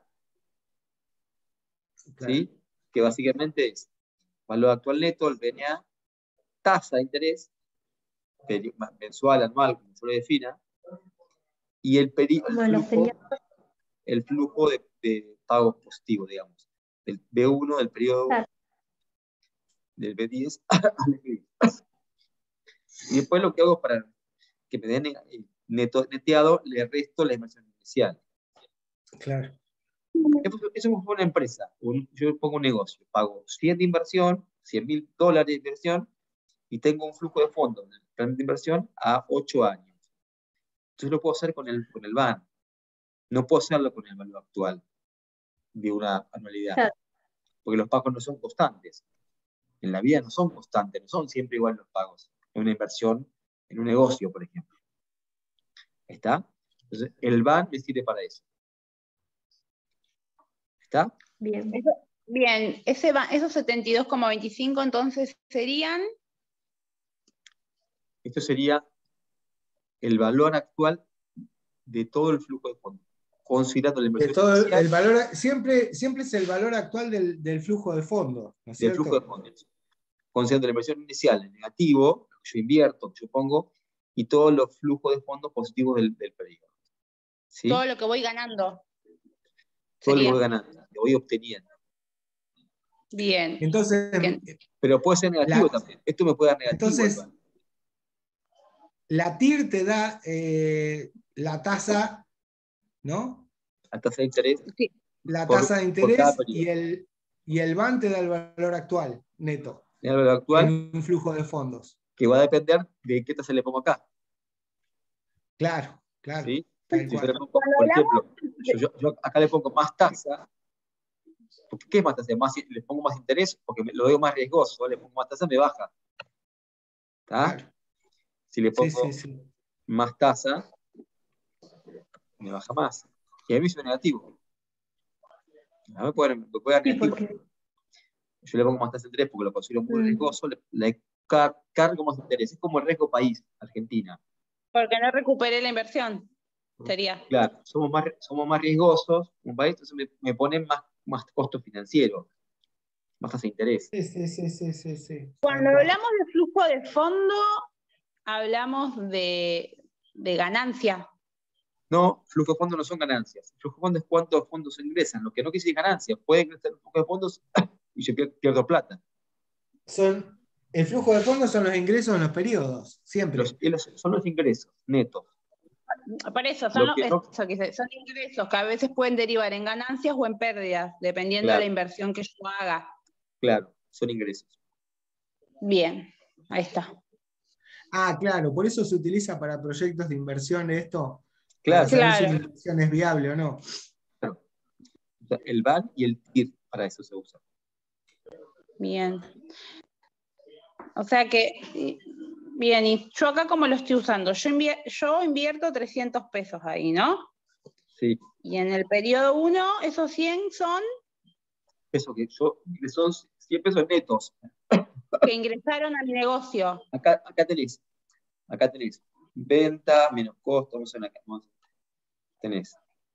Claro.
¿Sí? Que básicamente es valor actual neto, el B N A, tasa de interés, mensual, anual, como se lo defina, y el, peri
Como
el
los
flujo,
periodos.
el flujo de, de pagos positivos, digamos, del B uno, del periodo
Claro.
del B diez al B diez. Y después lo que hago para que me den neto, neteado, le resto la inversión inicial.
Claro.
Eso es una empresa. Un, yo pongo un negocio, pago cien de inversión, cien mil dólares de inversión, y tengo un flujo de fondos del plan de inversión a ocho años. Entonces lo puedo hacer con el, con el B A N. No puedo hacerlo con el valor actual de una anualidad.
Claro.
Porque los pagos no son constantes. En la vida no son constantes, no son siempre igual los pagos. En una inversión, en un negocio, por ejemplo. ¿Está? Entonces, el B A N me sirve para eso. ¿Está?
Bien.
Eso- bien, ese va- esos setenta y dos coma veinticinco entonces serían,
Esto sería el valor actual de todo el flujo de fondos. Considerando la
De
inversión
todo el,
inicial
el valor, siempre, siempre es el valor actual del, del flujo de fondos, ¿no es
del
cierto?
flujo de fondos. Considerando la inversión inicial en negativo, lo que yo invierto, lo que yo pongo, y todos los flujos de fondos positivos del, del periodo. ¿Sí?
todo lo que voy ganando.
Todo lo que
Sería.
voy ganando, lo que voy obteniendo.
Bien.
Entonces,
Bien.
Pero puede ser negativo
La-
también. Esto me puede dar negativo.
entonces
el B A N.
la T I R te da eh, la tasa, ¿no?
La tasa de interés.
Sí.
la
por,
tasa de
por cada
interés y
periodo.
el, y el B A N te da el valor actual, neto,
El valor actual,
en un flujo de fondos.
que va a depender de qué tasa le pongo acá.
Claro, claro.
¿Sí?
Tal
Si yo
cual.
le pongo, por ejemplo, yo, yo- yo acá le pongo más tasa, porque ¿qué es más tasa? Más, le pongo más interés porque me- lo veo más riesgoso, le pongo más tasa, me baja. ¿Está?
Claro.
Si le
Sí,
pongo
sí, sí.
más tasa, me baja más. Y a mí es negativo. A mí me puede, me puede dar
Sí,
negativo.
porque
Yo le pongo más tasa de interés porque lo considero muy
mm,
riesgoso, le, le car- cargo más interés. Es como el riesgo país, Argentina.
Porque no recuperé la inversión, sería.
Claro, somos más, somos más riesgosos, un país, entonces me, me ponen más, más costo financiero, más tasa de interés.
Sí, sí, sí, sí, sí, sí. Tal
Cuando
cual.
hablamos de flujo de fondo, hablamos de, de ganancia.
No, flujo de fondos no son ganancias. Flujo de fondos es cuántos fondos se ingresan. Lo que no quise decir ganancias. Puede ingresar un flujo de fondos y yo pier- pierdo plata.
Son, el flujo de fondos son los ingresos en los periodos, siempre.
Los, y los- son los ingresos netos.
Por eso, son,
Lo
los-
que no,
eso quise- son ingresos que a veces pueden derivar en ganancias o en pérdidas, dependiendo de la
claro,
inversión que yo haga.
claro, son ingresos.
Bien, ahí está.
Ah, claro, por eso se utiliza para proyectos de inversión esto, para
Claro,
saber si
Claro,
una inversión es viable o no.
claro. O sea, el B A N y el T I R para eso se usa.
bien. O sea que, y- bien, y yo acá como lo estoy usando, yo, invier- yo invierto trescientos pesos ahí, ¿no?
Sí,
Y en el periodo uno, esos cien son
eso que yo, que son cien pesos netos.
que ingresaron a mi negocio.
Acá, acá tenés, acá tenés venta menos costo, vamos a hacer una, vamos a- tenés.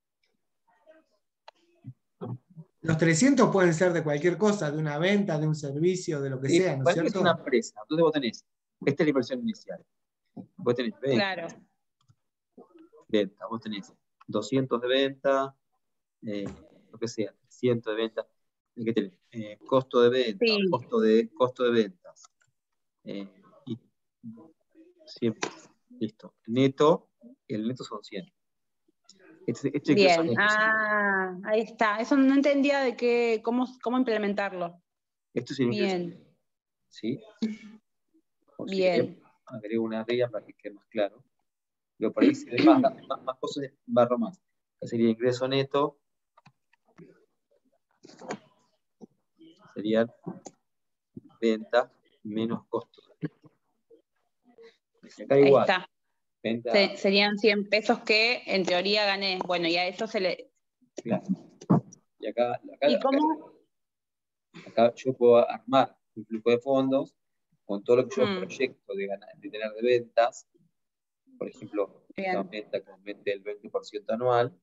Los trescientos pueden ser de cualquier cosa, de una venta, de un servicio, de lo que
Y
sea, ¿no es
parece que es una
cierto?
empresa, entonces vos tenés, esta es la inversión inicial. Vos tenés venta,
Claro,
venta, vos tenés doscientos de venta, eh, lo que sea, trescientos de venta. ¿Y qué tenés? Eh, costo de venta,
sí,
costo de, costo de ventas. Eh, y cien, listo. Neto, el neto son cien. Este, este ingreso
bien.
neto.
Ah, ahí está. Eso no entendía de qué, cómo, cómo implementarlo.
Esto es el ingreso
Bien,
neto. ¿Sí? O si
bien.
querés, agrego una regla para que quede más claro. Pero por ahí si ven más, más, más cosas, barro más. Que sería ingreso neto. Serían venta menos costo. Y acá
Ahí
igual.
está.
Venta,
Se- serían cien pesos que en teoría gané. Bueno, y a eso se le...
claro. Y acá, acá,
¿Y
acá,
cómo?
acá yo puedo armar un flujo de fondos con todo lo que yo
Mm,
proyecto de, ganar, de tener de ventas. Por ejemplo, esta
bien,
venta que aumente el veinte por ciento anual.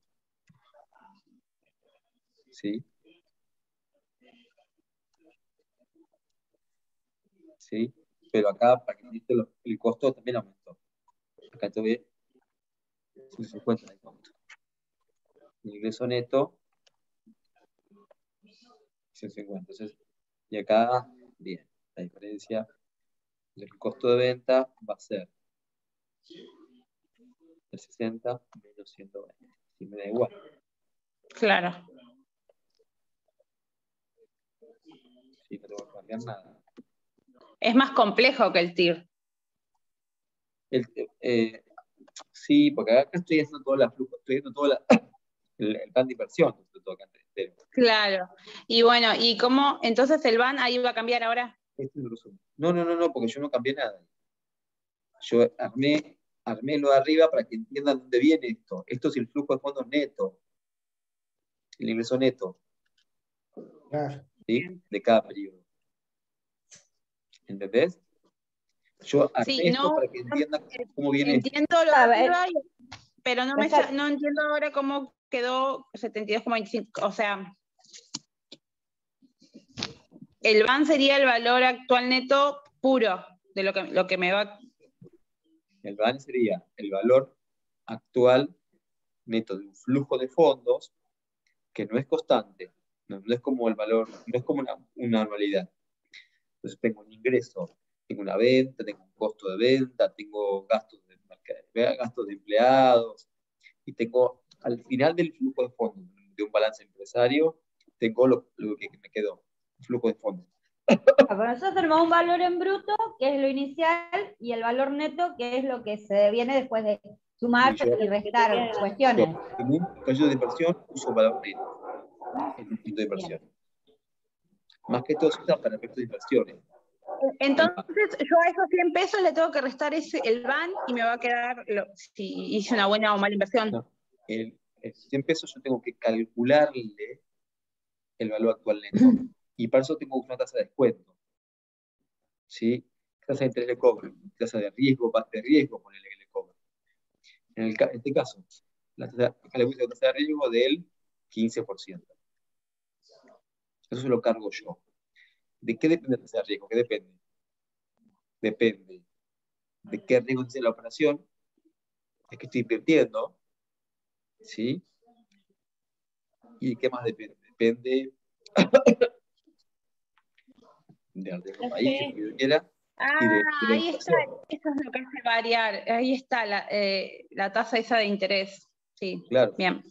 ¿Sí? ¿Sí? Pero acá, para que entiendan, lo- el costo también aumentó. Acá tuve ciento cincuenta de costo. El ingreso neto, ciento cincuenta. Entonces, y acá, bien, la diferencia del costo de venta va a ser el sesenta menos ciento veinte. Si me da igual.
claro.
Si no tengo que cambiar nada.
Es más complejo que el T I R.
El, eh, sí, porque acá estoy haciendo toda la flujo, estoy haciendo todo la, el, el plan de inversión, todo acá entero.
Claro. Y bueno, ¿y cómo? Entonces el B A N ahí va a cambiar ahora.
Este es el resumen. No, no, no, no, porque yo no cambié nada. Yo armé, armé lo de arriba para que entiendan dónde viene esto. Esto es el flujo de fondos neto, el ingreso neto,
Claro.
¿sí? De cada periodo. ¿Entendés? Yo armé
Sí,
esto
no,
para que entiendan cómo viene esto.
entiendo lo de
A ver.
arriba, y- pero no, me,
Deja-
sa- no entiendo ahora cómo quedó setenta y dos coma veinticinco. O sea, el B A N sería el valor actual neto puro de lo que, lo que me va...
El B A N sería el valor actual neto de un flujo de fondos que no es constante, no, no es como el valor, no es como una, una anualidad. Entonces tengo un ingreso, tengo una venta, tengo un costo de venta, tengo gastos de, gastos de empleados, y tengo al final del flujo de fondos, de un balance empresario, tengo lo, lo que me quedó, flujo de fondos.
Por nosotros tenemos un valor en bruto, que es lo inicial, y el valor neto, que es lo que se viene después de sumar
Y yo,
y restar
yo,
cuestiones.
en un proyecto de inversión uso valor neto en un punto de inversión. Más que todo se usa para efectos de inversiones.
Entonces, yo a esos cien pesos le tengo que restar ese, el V A N y me va a quedar, lo, si hice una buena o mala inversión.
No, el, el cien pesos yo tengo que calcularle el valor actual neto. Y para eso tengo una tasa de descuento. ¿Sí? Tasa de interés le cobro, tasa de riesgo, parte de riesgo, ponele que le cobro. En, el, en este caso, la tasa, acá le puse la tasa de riesgo del quince por ciento. Eso se lo cargo yo. ¿De qué depende la tasa de riesgo? ¿Qué depende? Depende de qué riesgo tiene la operación, de qué estoy invirtiendo, ¿sí? ¿Y de qué más depende? Depende del riesgo país, que yo quiera.
Ah,
Y de, de la
ahí está, eso es lo que hace variar, ahí está la, eh, la tasa esa de interés, sí,
claro.
Bien.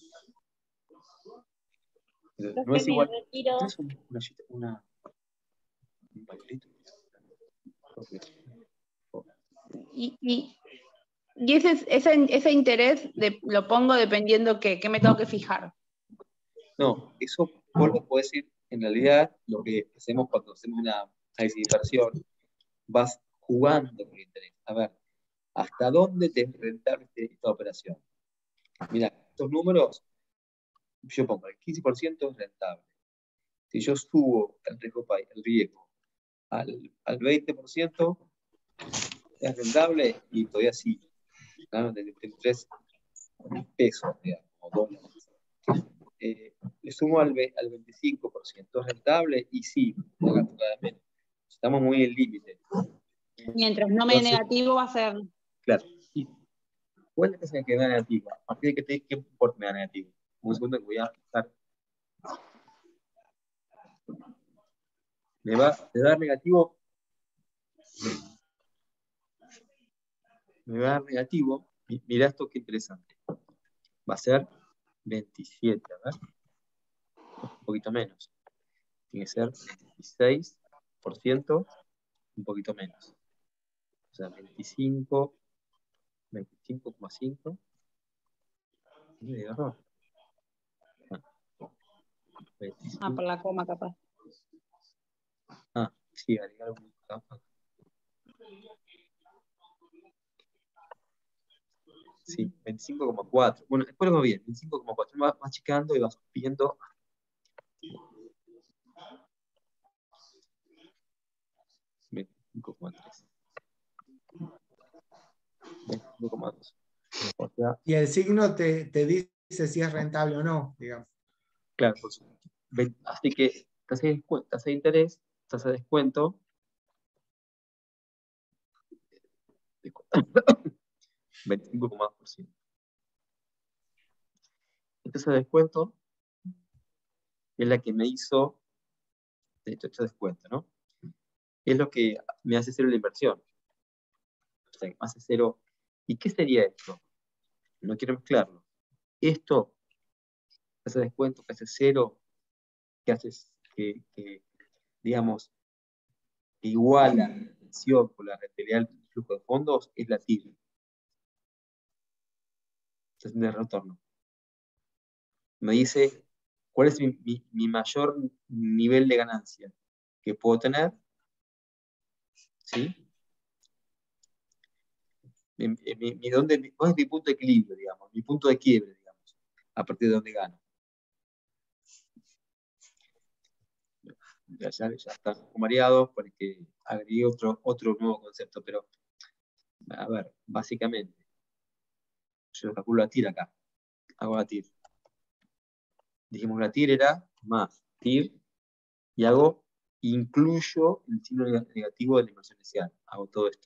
No es igual. ¿Tienes una, una, un papelito? Okay.
Y, y, y ese, ese, ese interés de, lo pongo dependiendo qué, qué me tengo que fijar.
No, eso vos lo podés decir, en realidad lo que hacemos cuando hacemos una análisis de inversión, vas jugando con el interés. A ver, ¿hasta dónde te es rentable esta operación? Mira, estos números, yo pongo el quince por ciento es rentable. Si yo subo el riesgo, el riesgo al, al veinte por ciento, es rentable y todavía sí, ¿no? De tres pesos, digamos, o dólares. Eh, le sumo al, al veinticinco por ciento, es rentable y sí, claramente. Estamos muy en el límite.
Mientras no me dé negativo va a ser.
Claro. Y ¿cuál es la tasa que me da negativa? A partir de que te qué importe me da negativo. Un segundo que voy a estar. Me va, me va a dar negativo. Me va a dar negativo. Mirá esto qué interesante. Va a ser veintisiete, a ver. Un poquito menos. Tiene que ser veintiséis por ciento, un poquito menos. O sea, veinticinco, veinticinco coma cinco. ¿Tiene error?
Ah, por la coma capaz.
Ah, sí, agregar un capa. Sí, veinticinco coma cuatro. Bueno, después lo veo bien, veinticinco coma cuatro. Vas, vas checando y vas viendo. veinticinco coma tres. veinticinco coma dos. O sea,
y el signo te, te dice si es rentable o no, digamos.
Claro, por supuesto. Así que tasa de, tasa de interés, tasa de descuento. veinticinco coma dos por ciento. La tasa de descuento es la que me hizo, de hecho, este descuento, ¿no? Es lo que me hace cero la inversión. O sea, me hace cero. ¿Y qué sería esto? No quiero mezclarlo. Esto, tasa de descuento que hace cero, que hace que, que digamos, que iguala la inversión con la rentabilidad del flujo de fondos, es la T I R. De retorno. Me dice cuál es mi, mi, mi mayor nivel de ganancia que puedo tener, ¿sí? Mi, mi, mi, dónde, ¿cuál es mi punto de equilibrio, digamos? Mi punto de quiebre, digamos, a partir de donde gano. Ya, ya, ya está mareado porque agregué otro, otro nuevo concepto, pero a ver, básicamente, yo calculo la T I R acá, hago la T I R. Dijimos que la T I R era más T I R y hago, incluyo el signo negativo de la inversión inicial. Hago todo esto.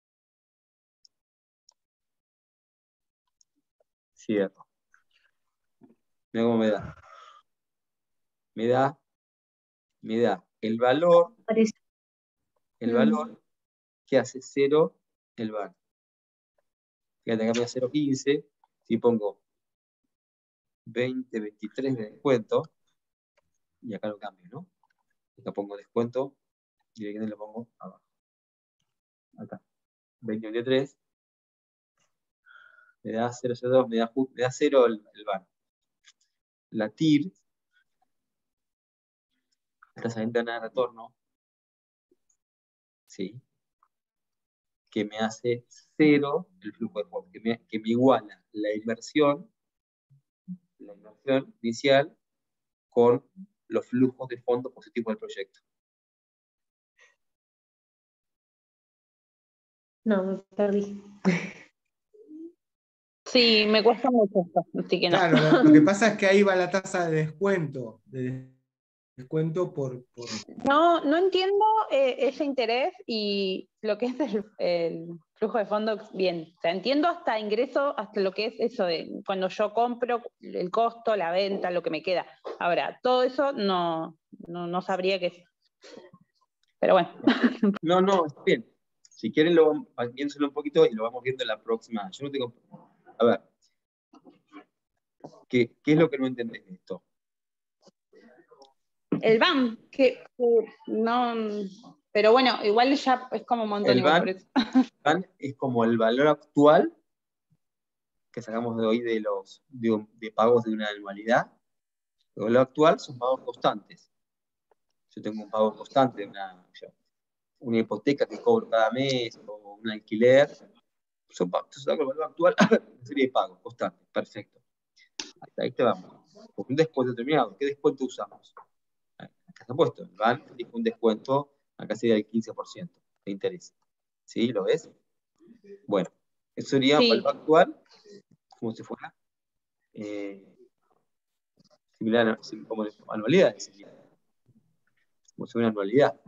Cierro. Mira cómo me da. Me da, me da el valor, el valor que hace cero el V A N. Fíjate, acá me da cero coma quince. Si pongo veinte, veintitrés de descuento, y acá lo cambio, ¿no? Acá pongo descuento, y directamente lo pongo abajo. Acá, veinte, veintitrés, me da cero coma cero dos, me da, me da cero el, el V A N. La T I R, la tasa de ventana de retorno, ¿sí? Que me hace cero el flujo de fondos, que me, que me iguala la inversión, la inversión inicial con los flujos de fondos positivos del proyecto.
No, me perdí.
Sí, me cuesta mucho esto, así que no.
Claro, lo, lo que pasa es que ahí va la tasa de descuento, de descuento por... por...
No, no entiendo eh, ese interés y lo que es el, el flujo de fondos bien. O sea, entiendo hasta ingreso, hasta lo que es eso de cuando yo compro, el costo, la venta, lo que me queda. Ahora, todo eso no, no, no sabría qué es. Pero bueno.
No, no, está bien. Si quieren, lo, piénselo un poquito y lo vamos viendo en la próxima. Yo no tengo... A ver, ¿qué, qué es lo que no entendés de esto?
El V A M, que, que no... Pero bueno, igual ya es como un montón
El
igual
V A
por
N,
eso.
el V A N es como el valor actual que sacamos de hoy de los de, de pagos de una anualidad. El valor actual son pagos constantes. Yo tengo un pago constante de una, una hipoteca que cobro cada mes o un alquiler. Son pagos, yo saco el valor actual de una serie de pagos constantes. Perfecto. Hasta ahí te vamos. Con un descuento determinado. ¿Qué descuento usamos? Acá está puesto. El V A N dijo un descuento, acá sería del quince por ciento de interés. ¿Sí? ¿Lo ves? Bueno, eso sería
Sí.
valor actual, como si fuera eh, similar a como anualidad, sería, como si fuera una anualidad.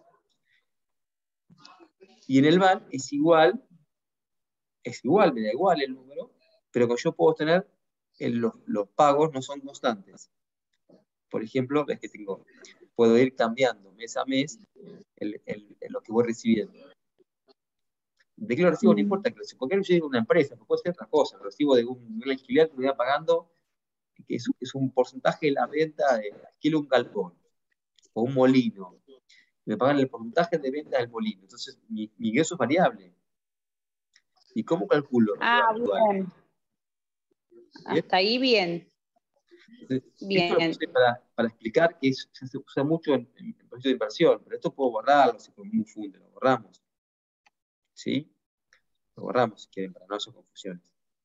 Y en el V A N es igual, es igual, me da igual el número, pero que yo puedo tener, en los, los pagos no son constantes. Por ejemplo, ves que tengo, puedo ir cambiando mes a mes el, el, el, lo que voy recibiendo. ¿De qué lo recibo? No importa que lo recibo, porque no llegue a una empresa, puede ser otra cosa, lo recibo de un, un alquiler que me voy pagando, que es, es un porcentaje de la venta de alquilo un galpón o un molino. Me pagan el porcentaje de venta del molino. Entonces, mi, mi ingreso es variable. ¿Y cómo calculo el
Ah,
actual?
bien.
¿Bien?
Hasta ahí bien.
Entonces,
Bien.
esto lo puse para, para explicar que es, se usa mucho en, en, en proyectos de inversión, pero esto puedo borrarlo, si con un funde lo borramos. ¿Sí? Lo borramos si quieren, para no hacer confusiones.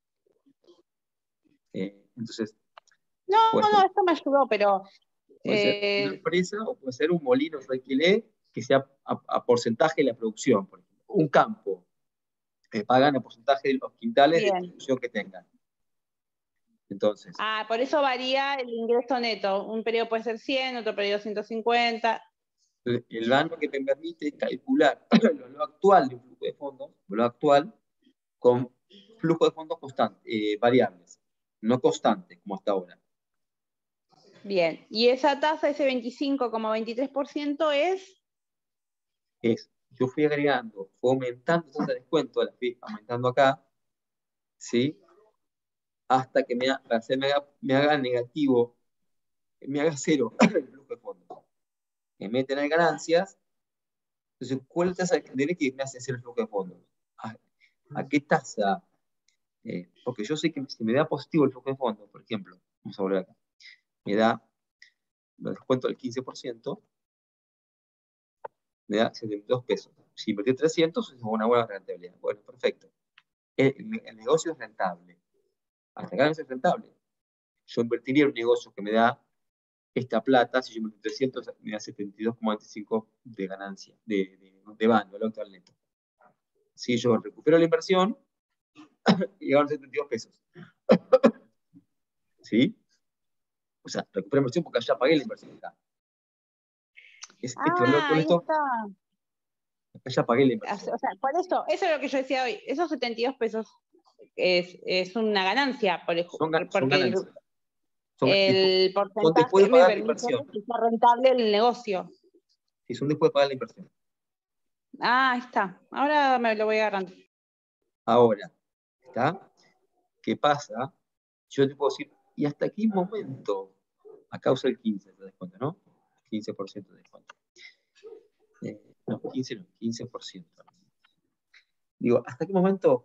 Eh, entonces,
No, no, esto me ayudó, pero...
Puede ser
Eh,
una empresa o puede ser un molino que alquilé que sea a, a porcentaje de la producción. Por ejemplo, un campo. Me pagan a porcentaje de los quintales bien. de producción que tengan. Entonces.
Ah, por eso varía el ingreso neto. Un periodo puede ser cien, otro periodo ciento cincuenta.
El banco que te permite calcular lo actual de un flujo de fondos, lo actual, con flujo de fondos constantes, eh, variables, no constantes como hasta ahora.
Bien, y esa tasa, ese veinticinco coma veintitrés por ciento es...
Es, yo fui agregando, fue aumentando esa tasa de descuento, la fui aumentando acá, ¿sí? Hasta que me, me, haga, me haga negativo, me haga cero el flujo de fondos. En vez de tener ganancias, entonces, ¿cuál es la tasa de interés que me hace hacer el flujo de fondos? ¿A, a qué tasa? Eh, porque yo sé que si me da positivo el flujo de fondos, por ejemplo, vamos a volver acá, me da, lo descuento del quince por ciento, me da setenta y dos pesos. Si invertí trescientos, es una buena rentabilidad. Bueno, perfecto. El, el, el negocio es rentable. Hasta acá no es rentable. Yo invertiría en un negocio que me da esta plata, si yo invertí trescientos, me da setenta y dos coma veinticinco de ganancia, de, de, de bando, el actual neto. Si yo recupero la inversión, y gano setenta y dos pesos. ¿Sí? O sea, recupero la inversión porque ya pagué la inversión acá. Es,
ah,
este valor con
ahí
esto,
está.
Ya pagué la inversión.
O sea, por eso, eso es lo que yo decía hoy. Esos setenta y dos pesos es, es una ganancia, por ejemplo,
Son,
porque
son ganancias.
Son, el
son
porcentaje
de
me
pagar
permite
la inversión.
que sea rentable el negocio.
Sí, son después de pagar la inversión.
Ah, ahí está. Ahora me lo voy agarrando.
Ahora, ¿está? ¿Qué pasa? Yo te puedo decir, ¿Y hasta qué momento? Acá usa el quince, ¿te das cuenta, no? quince por ciento de descuento. Eh, no, quince no, quince por ciento. Digo, ¿hasta qué momento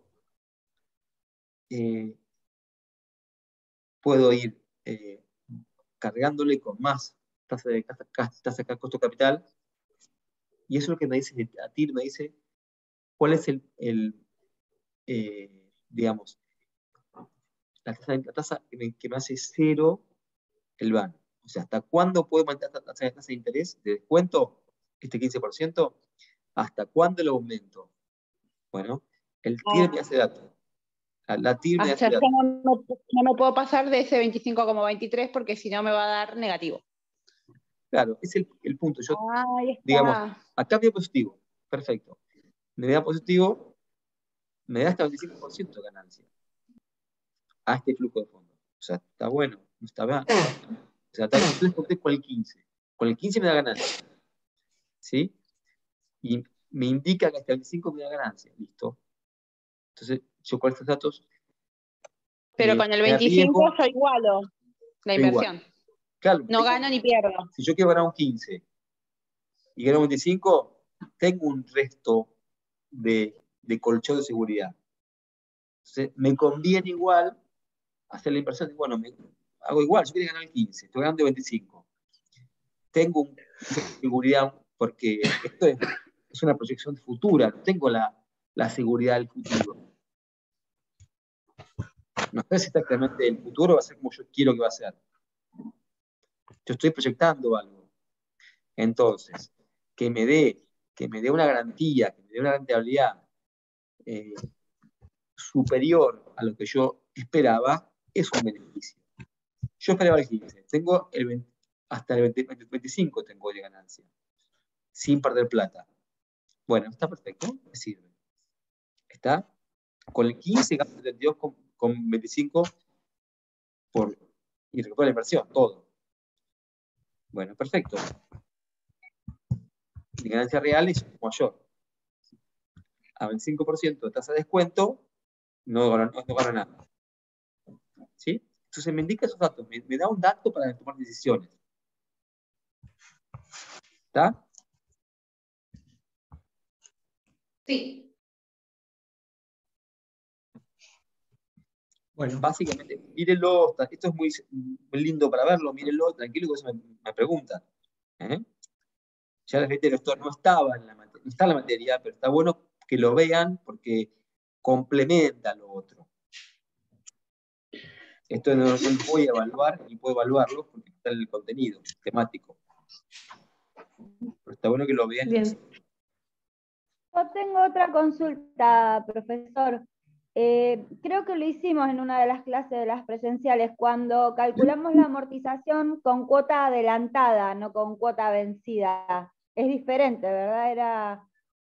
eh, puedo ir eh, cargándole con más tasa de, tasa de costo capital? Y eso es lo que me dice, a T I R me dice, ¿cuál es el, el eh, digamos, la tasa, la tasa que, me, que me hace cero el B A N? O sea, ¿hasta cuándo puedo mantener esta tasa, tasa de interés de descuento, este quince por ciento? ¿Hasta cuándo lo aumento? Bueno, el T I R me hace dato. La, la T I R me hace
Hasta
dato.
no, no, no me puedo pasar de ese veinticinco coma veintitrés porque si no me va a dar negativo.
Claro, es el, el punto. Yo,
Ahí está.
digamos, acá me da positivo. Perfecto. Me da positivo, me da hasta veinticinco por ciento de ganancia a este flujo de fondos. O sea, está bueno, no está mal. O sea, está, entonces conté con el quince. Con el quince me da ganancia. ¿Sí? Y me indica que hasta el veinticinco me da ganancia. Listo. Entonces, yo con estos datos.
Pero
eh,
con el
me da
veinticinco
riesgo,
yo igualo la
yo igual.
inversión.
Claro,
No
tengo-
gano ni pierdo.
si yo quiero ganar un quince y gano un veinticinco, tengo un resto de, de colchón de seguridad. Entonces, me conviene igual hacer la inversión. Bueno, me, hago igual, yo quiero ganar el quince, estoy ganando veinticinco. Tengo un, una seguridad porque esto es, es una proyección futura, no tengo la, la seguridad del futuro. No sé si exactamente el futuro va a ser como yo quiero que va a ser. Yo estoy proyectando algo. Entonces, que me dé, que me dé una garantía, que me dé una rentabilidad eh, superior a lo que yo esperaba, es un beneficio. Yo esperaba el quince, tengo el veinte, hasta el veinte, veinticinco tengo de ganancia, sin perder plata. Bueno, está perfecto, me sirve. Está con el quince, gano setenta y dos con, con veinticinco por, y recupero la inversión, todo. Bueno, perfecto. Mi ganancia real es mayor. A veinticinco por ciento de tasa de descuento, no gano, no, no gano nada. ¿Sí? Entonces me indica esos datos, me, me da un dato para tomar decisiones. ¿Está?
Sí.
Bueno,
Básicamente, mírenlo, esto es muy, muy lindo para verlo, mírenlo, tranquilo, que eso me, me preguntan. ¿eh? Ya la gente esto no estaba en la materia, no está en la materia, pero está bueno que lo vean porque complementa lo otro. Esto no, no lo voy a evaluar, ni puedo evaluarlo porque está en el contenido temático. Pero está bueno que lo vean.
Bien.
Yo tengo otra consulta, profesor. Eh, creo que lo hicimos en una de las clases de las presenciales, cuando calculamos la amortización con cuota adelantada, no con cuota vencida. Es diferente, ¿verdad? Era...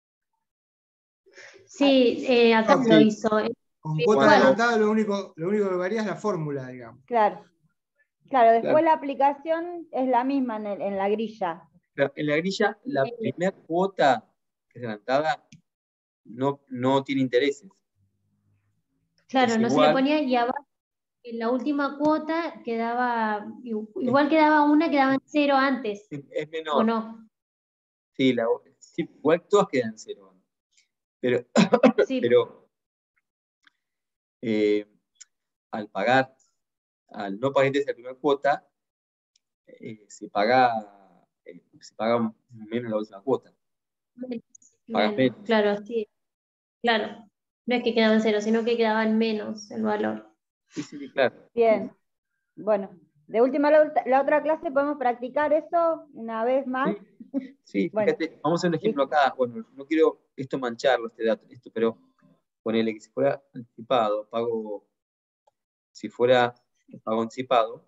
Sí, eh, acá
No,
lo
sí.
hizo.
Con cuota
Bueno.
adelantada lo único, lo único que varía es la fórmula, digamos.
Claro. Claro, después
Claro.
la aplicación es la misma en, el- en la grilla.
Pero en la grilla, la primera cuota que es adelantada no, no tiene intereses.
Claro,
Es
no se le
igual,
ponía y abajo en la última cuota quedaba, igual quedaba una, quedaba en cero antes,
es, es menor.
¿o no?
Sí, la, sí, igual todas quedan en cero. Pero,
Sí,
pero eh, al pagar, al no pagar interés en la primera cuota, eh, se paga eh, se paga menos la última cuota. Pagas
menos,
menos.
claro, sí, claro. No es que quedaba en cero, sino que quedaba en menos el valor.
Sí, sí, claro.
Bien. Bueno, de última la, la otra clase podemos practicar eso una vez más.
Sí, sí,
Bueno,
fíjate, vamos a hacer un ejemplo acá. Bueno, no quiero esto mancharlo, este dato, esto, pero ponele que si fuera anticipado, pago, si fuera pago anticipado,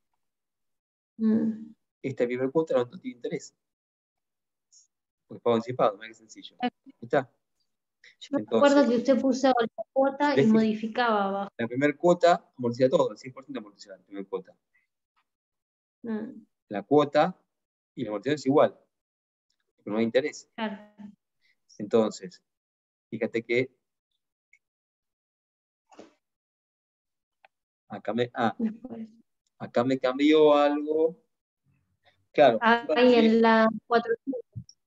Mm.
esta primera cuota no, no tiene interés. Porque pago anticipado, mira qué sencillo. Ahí está.
Yo me
Entonces,
acuerdo que usted puso la cuota y
deje-
modificaba abajo.
la primera cuota amortiza todo, el cien por ciento amortiza la primera cuota.
Mm,
La cuota y la amortización es igual, pero no hay interés.
claro.
Entonces, fíjate que Acá me, ah, acá me cambió algo. Claro.
Ahí en la cuatrocientos.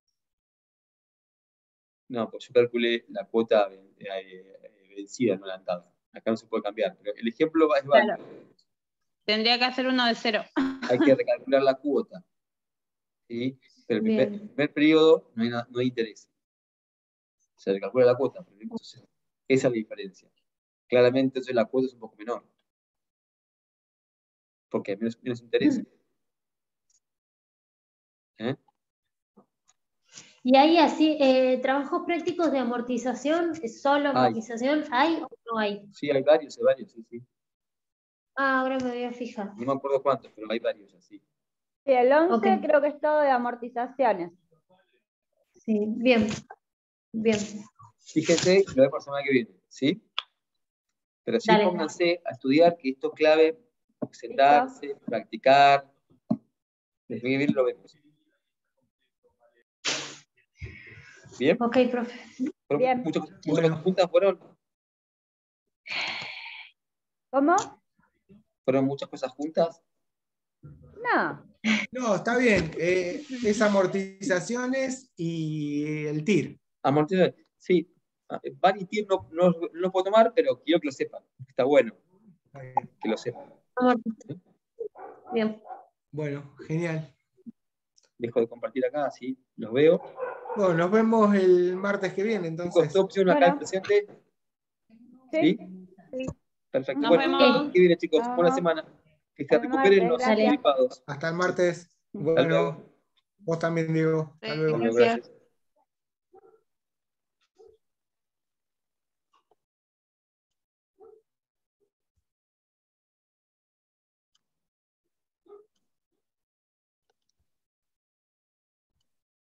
No, pues yo calculé la cuota eh, vencida, no adelantada. Acá no se puede cambiar, pero el ejemplo es válido.
Claro. Tendría que hacer uno de cero.
Hay que recalcular la cuota. ¿Sí? Pero el primer, el primer periodo no hay, no hay interés. Se recalcula la cuota. Entonces, esa es la diferencia. Claramente, entonces la cuota es un poco menor. Porque hay menos, menos interés. ¿Eh?
Y hay así, eh, trabajos prácticos de amortización, solo
Hay.
amortización, ¿hay o no hay?
Sí, hay varios, hay varios, sí, sí.
Ah, ahora me voy a fijar.
No me acuerdo cuántos, pero hay varios así.
Sí, el once
Ok.
creo que es todo de amortizaciones.
Sí, bien, bien.
Fíjense, lo vemos la semana que viene, ¿sí? Pero sí
Dale.
pónganse a estudiar, que esto es clave, sentarse, practicar. Desde que viene lo vemos. ¿Bien?
Ok, profe.
Bien.
Muchas, muchas
Bueno.
cosas juntas fueron.
¿Cómo?
¿Fueron muchas cosas juntas?
No.
No, está bien. Eh, es amortizaciones y el T I R.
Amortizador, sí. Van y T I R no, no, no lo puedo tomar, pero quiero que lo sepan. Está bueno que lo sepan.
Bien.
Bueno, genial.
Dejo de compartir acá, así los veo.
Bueno, nos vemos el martes que viene,
Chicos,
entonces.
¿todos pusieron acá
Bueno.
el presente?
Sí.
¿Sí? Perfecto.
Nos
Bueno,
vemos.
que viene, chicos.
Nos
Buena
vemos.
semana. Que se
Hasta el
recuperen
martes,
los
gracias.
gripados.
Hasta el martes.
Hasta luego.
Bueno, vos también, Diego. Hasta
Sí.
luego.
Bueno, gracias.